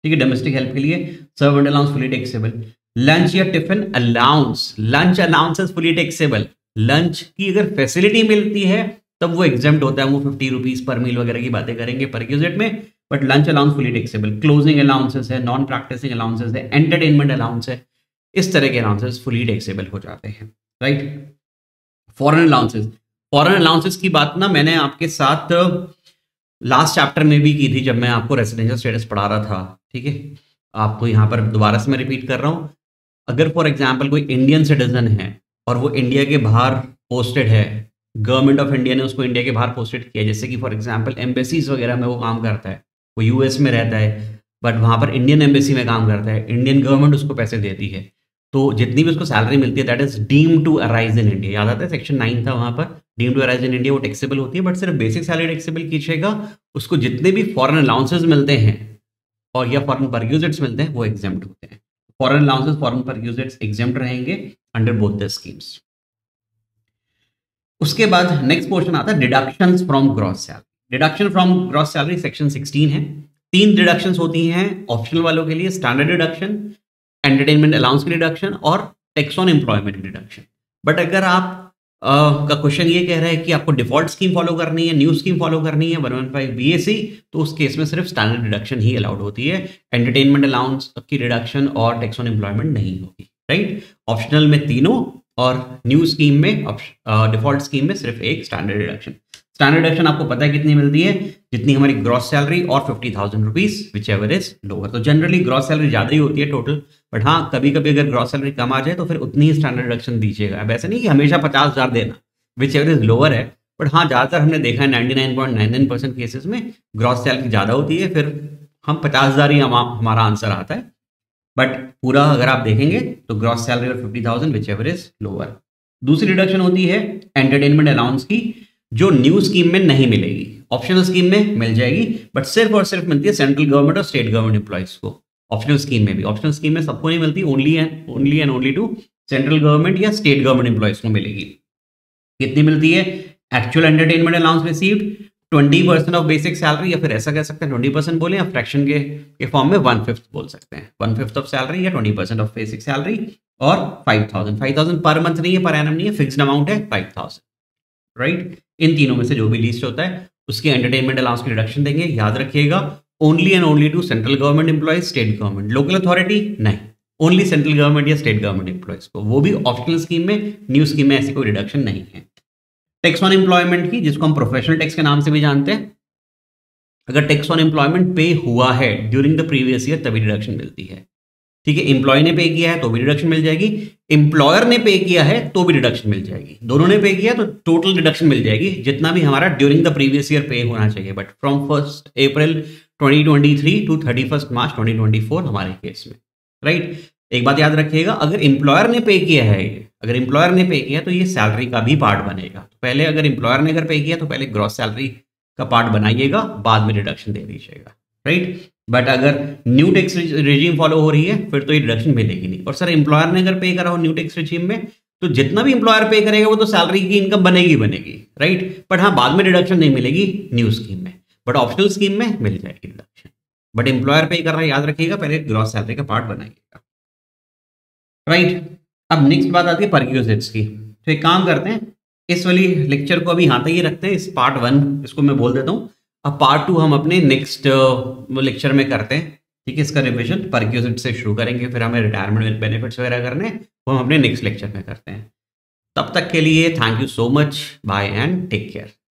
ठीक है, डोमेस्टिक हेल्प के लिए servant allowance fully taxable. Lunch या tiffin allowance, lunch allowance is fully taxable. Lunch की अगर फैसिलिटी मिलती है तब वो एग्जाम्प्ट होता है, वो 50 रुपीज पर मील वगैरह की बातें करेंगे परक्यूजेट में, but lunch allowance fully taxable. Clothing allowances है, नॉन प्रैक्टिसिंग अलाउंसेस है, एंटरटेनमेंट अलाउंस है, इस तरह के अलाउंसेस फुली टैक्सेबल हो जाते हैं, right. Foreign allowances, foreign allowances की बात ना मैंने आपके साथ लास्ट चैप्टर में भी की थी जब मैं आपको रेसिडेंशियल स्टेटस पढ़ा रहा था, ठीक है। आपको यहाँ पर दोबारा से मैं रिपीट कर रहा हूँ। अगर फॉर एग्जाम्पल कोई इंडियन सिटीजन है और वो इंडिया के बाहर पोस्टेड है, गवर्नमेंट ऑफ इंडिया ने उसको इंडिया के बाहर पोस्टेड किया, जैसे कि फॉर एग्जाम्पल एम्बेसीज वगैरह में वो काम करता है, वो यूएस में रहता है बट वहाँ पर इंडियन एम्बेसी में काम करता है, इंडियन गवर्नमेंट उसको पैसे देती है, तो जितनी भी उसको सैलरी मिलती है that is deem to arise in India. याद आता है सेक्शन 9 था वहाँ पर, deem to arise in India, वो टैक्सेबल होती है, बट सिर्फ बेसिक सैलरी टैक्सेबल कीजिएगा, उसको जितने भी फॉरेन अलाउंसेस मिलते हैं और या फॉरेन परक्यूजेट्स मिलते हैं वो एग्जेम्प्ट होते हैं। Foreign allowances, foreign perquisites exempt रहेंगे अंडर बोथ द स्कीम्स। उसके बाद नेक्स्ट पोर्शन आता है deductions from gross salary. Deduction from gross salary section 16 है। 3 डिडक्शंस होती हैं ऑप्शनल वालों के लिए, स्टैंडर्ड डिडक्शन, एंटरटेनमेंट अलाउंस की डिडक्शन और tax on employment deduction. But अगर आप का क्वेश्चन ये कह रहा है कि आपको डिफॉल्ट स्कीम फॉलो करनी है, न्यू स्कीम फॉलो करनी है 115 बीएसी, तो उस केस में सिर्फ स्टैंडर्ड डिडक्शन ही अलाउड होती है, एंटरटेनमेंट अलाउंस की डिडक्शन और टैक्स ऑन एम्प्लॉयमेंट नहीं होगी, राइट। ऑप्शनल में तीनों और न्यू स्कीम में, डिफॉल्ट स्कीम में सिर्फ एक स्टैंडर्ड डिडक्शन। स्टैंडर्ड डिडक्शन आपको पता है कितनी मिलती है, जितनी हमारी ग्रॉस सैलरी और 50,000 rupees whichever is lower. तो जनरली ग्रॉस सैलरी ज्यादा ही होती है टोटल, बट हाँ कभी कभी अगर ग्रॉस सैलरी कम आ जाए तो फिर उतनी ही स्टैंडर्ड डिडक्शन दीजिएगा। अब ऐसा नहीं कि हमेशा 50,000 देना, विच एवर इज लोअर है, बट हाँ ज्यादातर हमने देखा है 99.99% केसेस में ग्रॉस सैलरी ज्यादा होती है, फिर हम 50,000 ही हमारा आंसर आता है। बट पूरा अगर आप देखेंगे तो ग्रॉस सैलरी और 50,000 विच एवर इज लोअर। दूसरी डिडक्शन होती है एंटरटेनमेंट अलाउंस की, जो न्यू स्कीम में नहीं मिलेगी, ऑप्शनल स्कीम में मिल जाएगी, बट सिर्फ और सिर्फ मिलती है सेंट्रल गवर्नमेंट और स्टेट गवर्नमेंट एम्प्लॉइज को। ऑप्शनल स्कीम में भी, ऑप्शनल स्कीम में सबको नहीं मिलती, only and only to central government या स्टेट गवर्नमेंट एम्प्लॉइज को मिलेगी। कितनी मिलती है? Actual entertainment allowance received 20% of basic salary, या फिर ऐसा कह सकते हैं 20% बोले, या फ्रैक्शन के फॉर्म में 1/5 बोल सकते हैं, 1/5 ऑफ सैलरी या 20% ऑफ बेसिक सैलरी, और 5,000 पर मंथ नहीं है, पर एनम नहीं है, फिक्स्ड अमाउंट है 5,000, राइट। इन तीनों में से जो भी लिस्ट होता है उसके एंटरटेनमेंट अलाउंस की रिडक्शन देंगे। याद रखिएगा only and only to central government employees, state government, local authority नहीं, ओनली सेंट्रल गवर्नमेंट या स्टेट गवर्नमेंट एम्प्लॉइज को, वो भी ऑप्शनल स्कीम में, न्यू स्कीम में ऐसी कोई रिडक्शन नहीं है। टैक्स ऑन एम्प्लॉयमेंट की, जिसको हम प्रोफेशनल टैक्स के नाम से भी जानते हैं, अगर टैक्स ऑन एम्प्लॉयमेंट पे हुआ है ड्यूरिंग द प्रीवियस ईयर तभी रिडक्शन मिलती है, ठीक है। एम्प्लॉय ने पे किया है तो भी रिडक्शन मिल जाएगी, एम्प्लॉयर ने पे किया है तो भी रिडक्शन मिल जाएगी, दोनों ने पे किया तो टोटल रिडक्शन मिल जाएगी, जितना भी हमारा ड्यूरिंग द प्रीवियस ईयर पे होना चाहिए, but from 1 April 2023 to 31 March 2024 हमारे केस में, राइट। एक बात याद रखिएगा, अगर एम्प्लॉयर ने पे किया है, अगर एम्प्लॉयर ने पे किया तो ये सैलरी का भी पार्ट बनेगा। तो पहले अगर एम्प्लॉयर ने अगर पे किया तो पहले ग्रॉस सैलरी का पार्ट बनाइएगा, बाद में रिडक्शन दे दीजिएगा, राइट। बट अगर न्यू टैक्स रिजीम फॉलो हो रही है फिर तो ये रिडक्शन मिलेगी नहीं। और सर एम्प्लॉयर ने अगर पे करा हो न्यू टैक्स रिजीम में, तो जितना भी एम्प्लॉयर पे करेगा वो तो सैलरी की इनकम बनेगी, राइट। बट हाँ बाद में रिडक्शन नहीं मिलेगी न्यू स्कीम में, बट ऑप्शनल स्कीम में मिल जाएगी रिडक्शन। बट एम्प्लॉयर पे कर रहा है, याद रखिएगा पहले ग्रॉस सैलरी का पार्ट बनाइएगा, राइट। अब नेक्स्ट बात आती है परक्यूजेट्स की। तो एक काम करते हैं, इस वाली लेक्चर को अभी यहाँ तक ही रखते हैं, इस पार्ट 1 इसको मैं बोल देता हूँ। अब पार्ट 2 हम अपने नेक्स्ट लेक्चर में करते हैं, ठीक है। इसका रिविजन परक्यूजेट से शुरू करेंगे, फिर हमें रिटायरमेंट बेनिफिट्स वगैरह करने, वो हम अपने नेक्स्ट लेक्चर में करते हैं। तब तक के लिए thank you so much, bye and take care.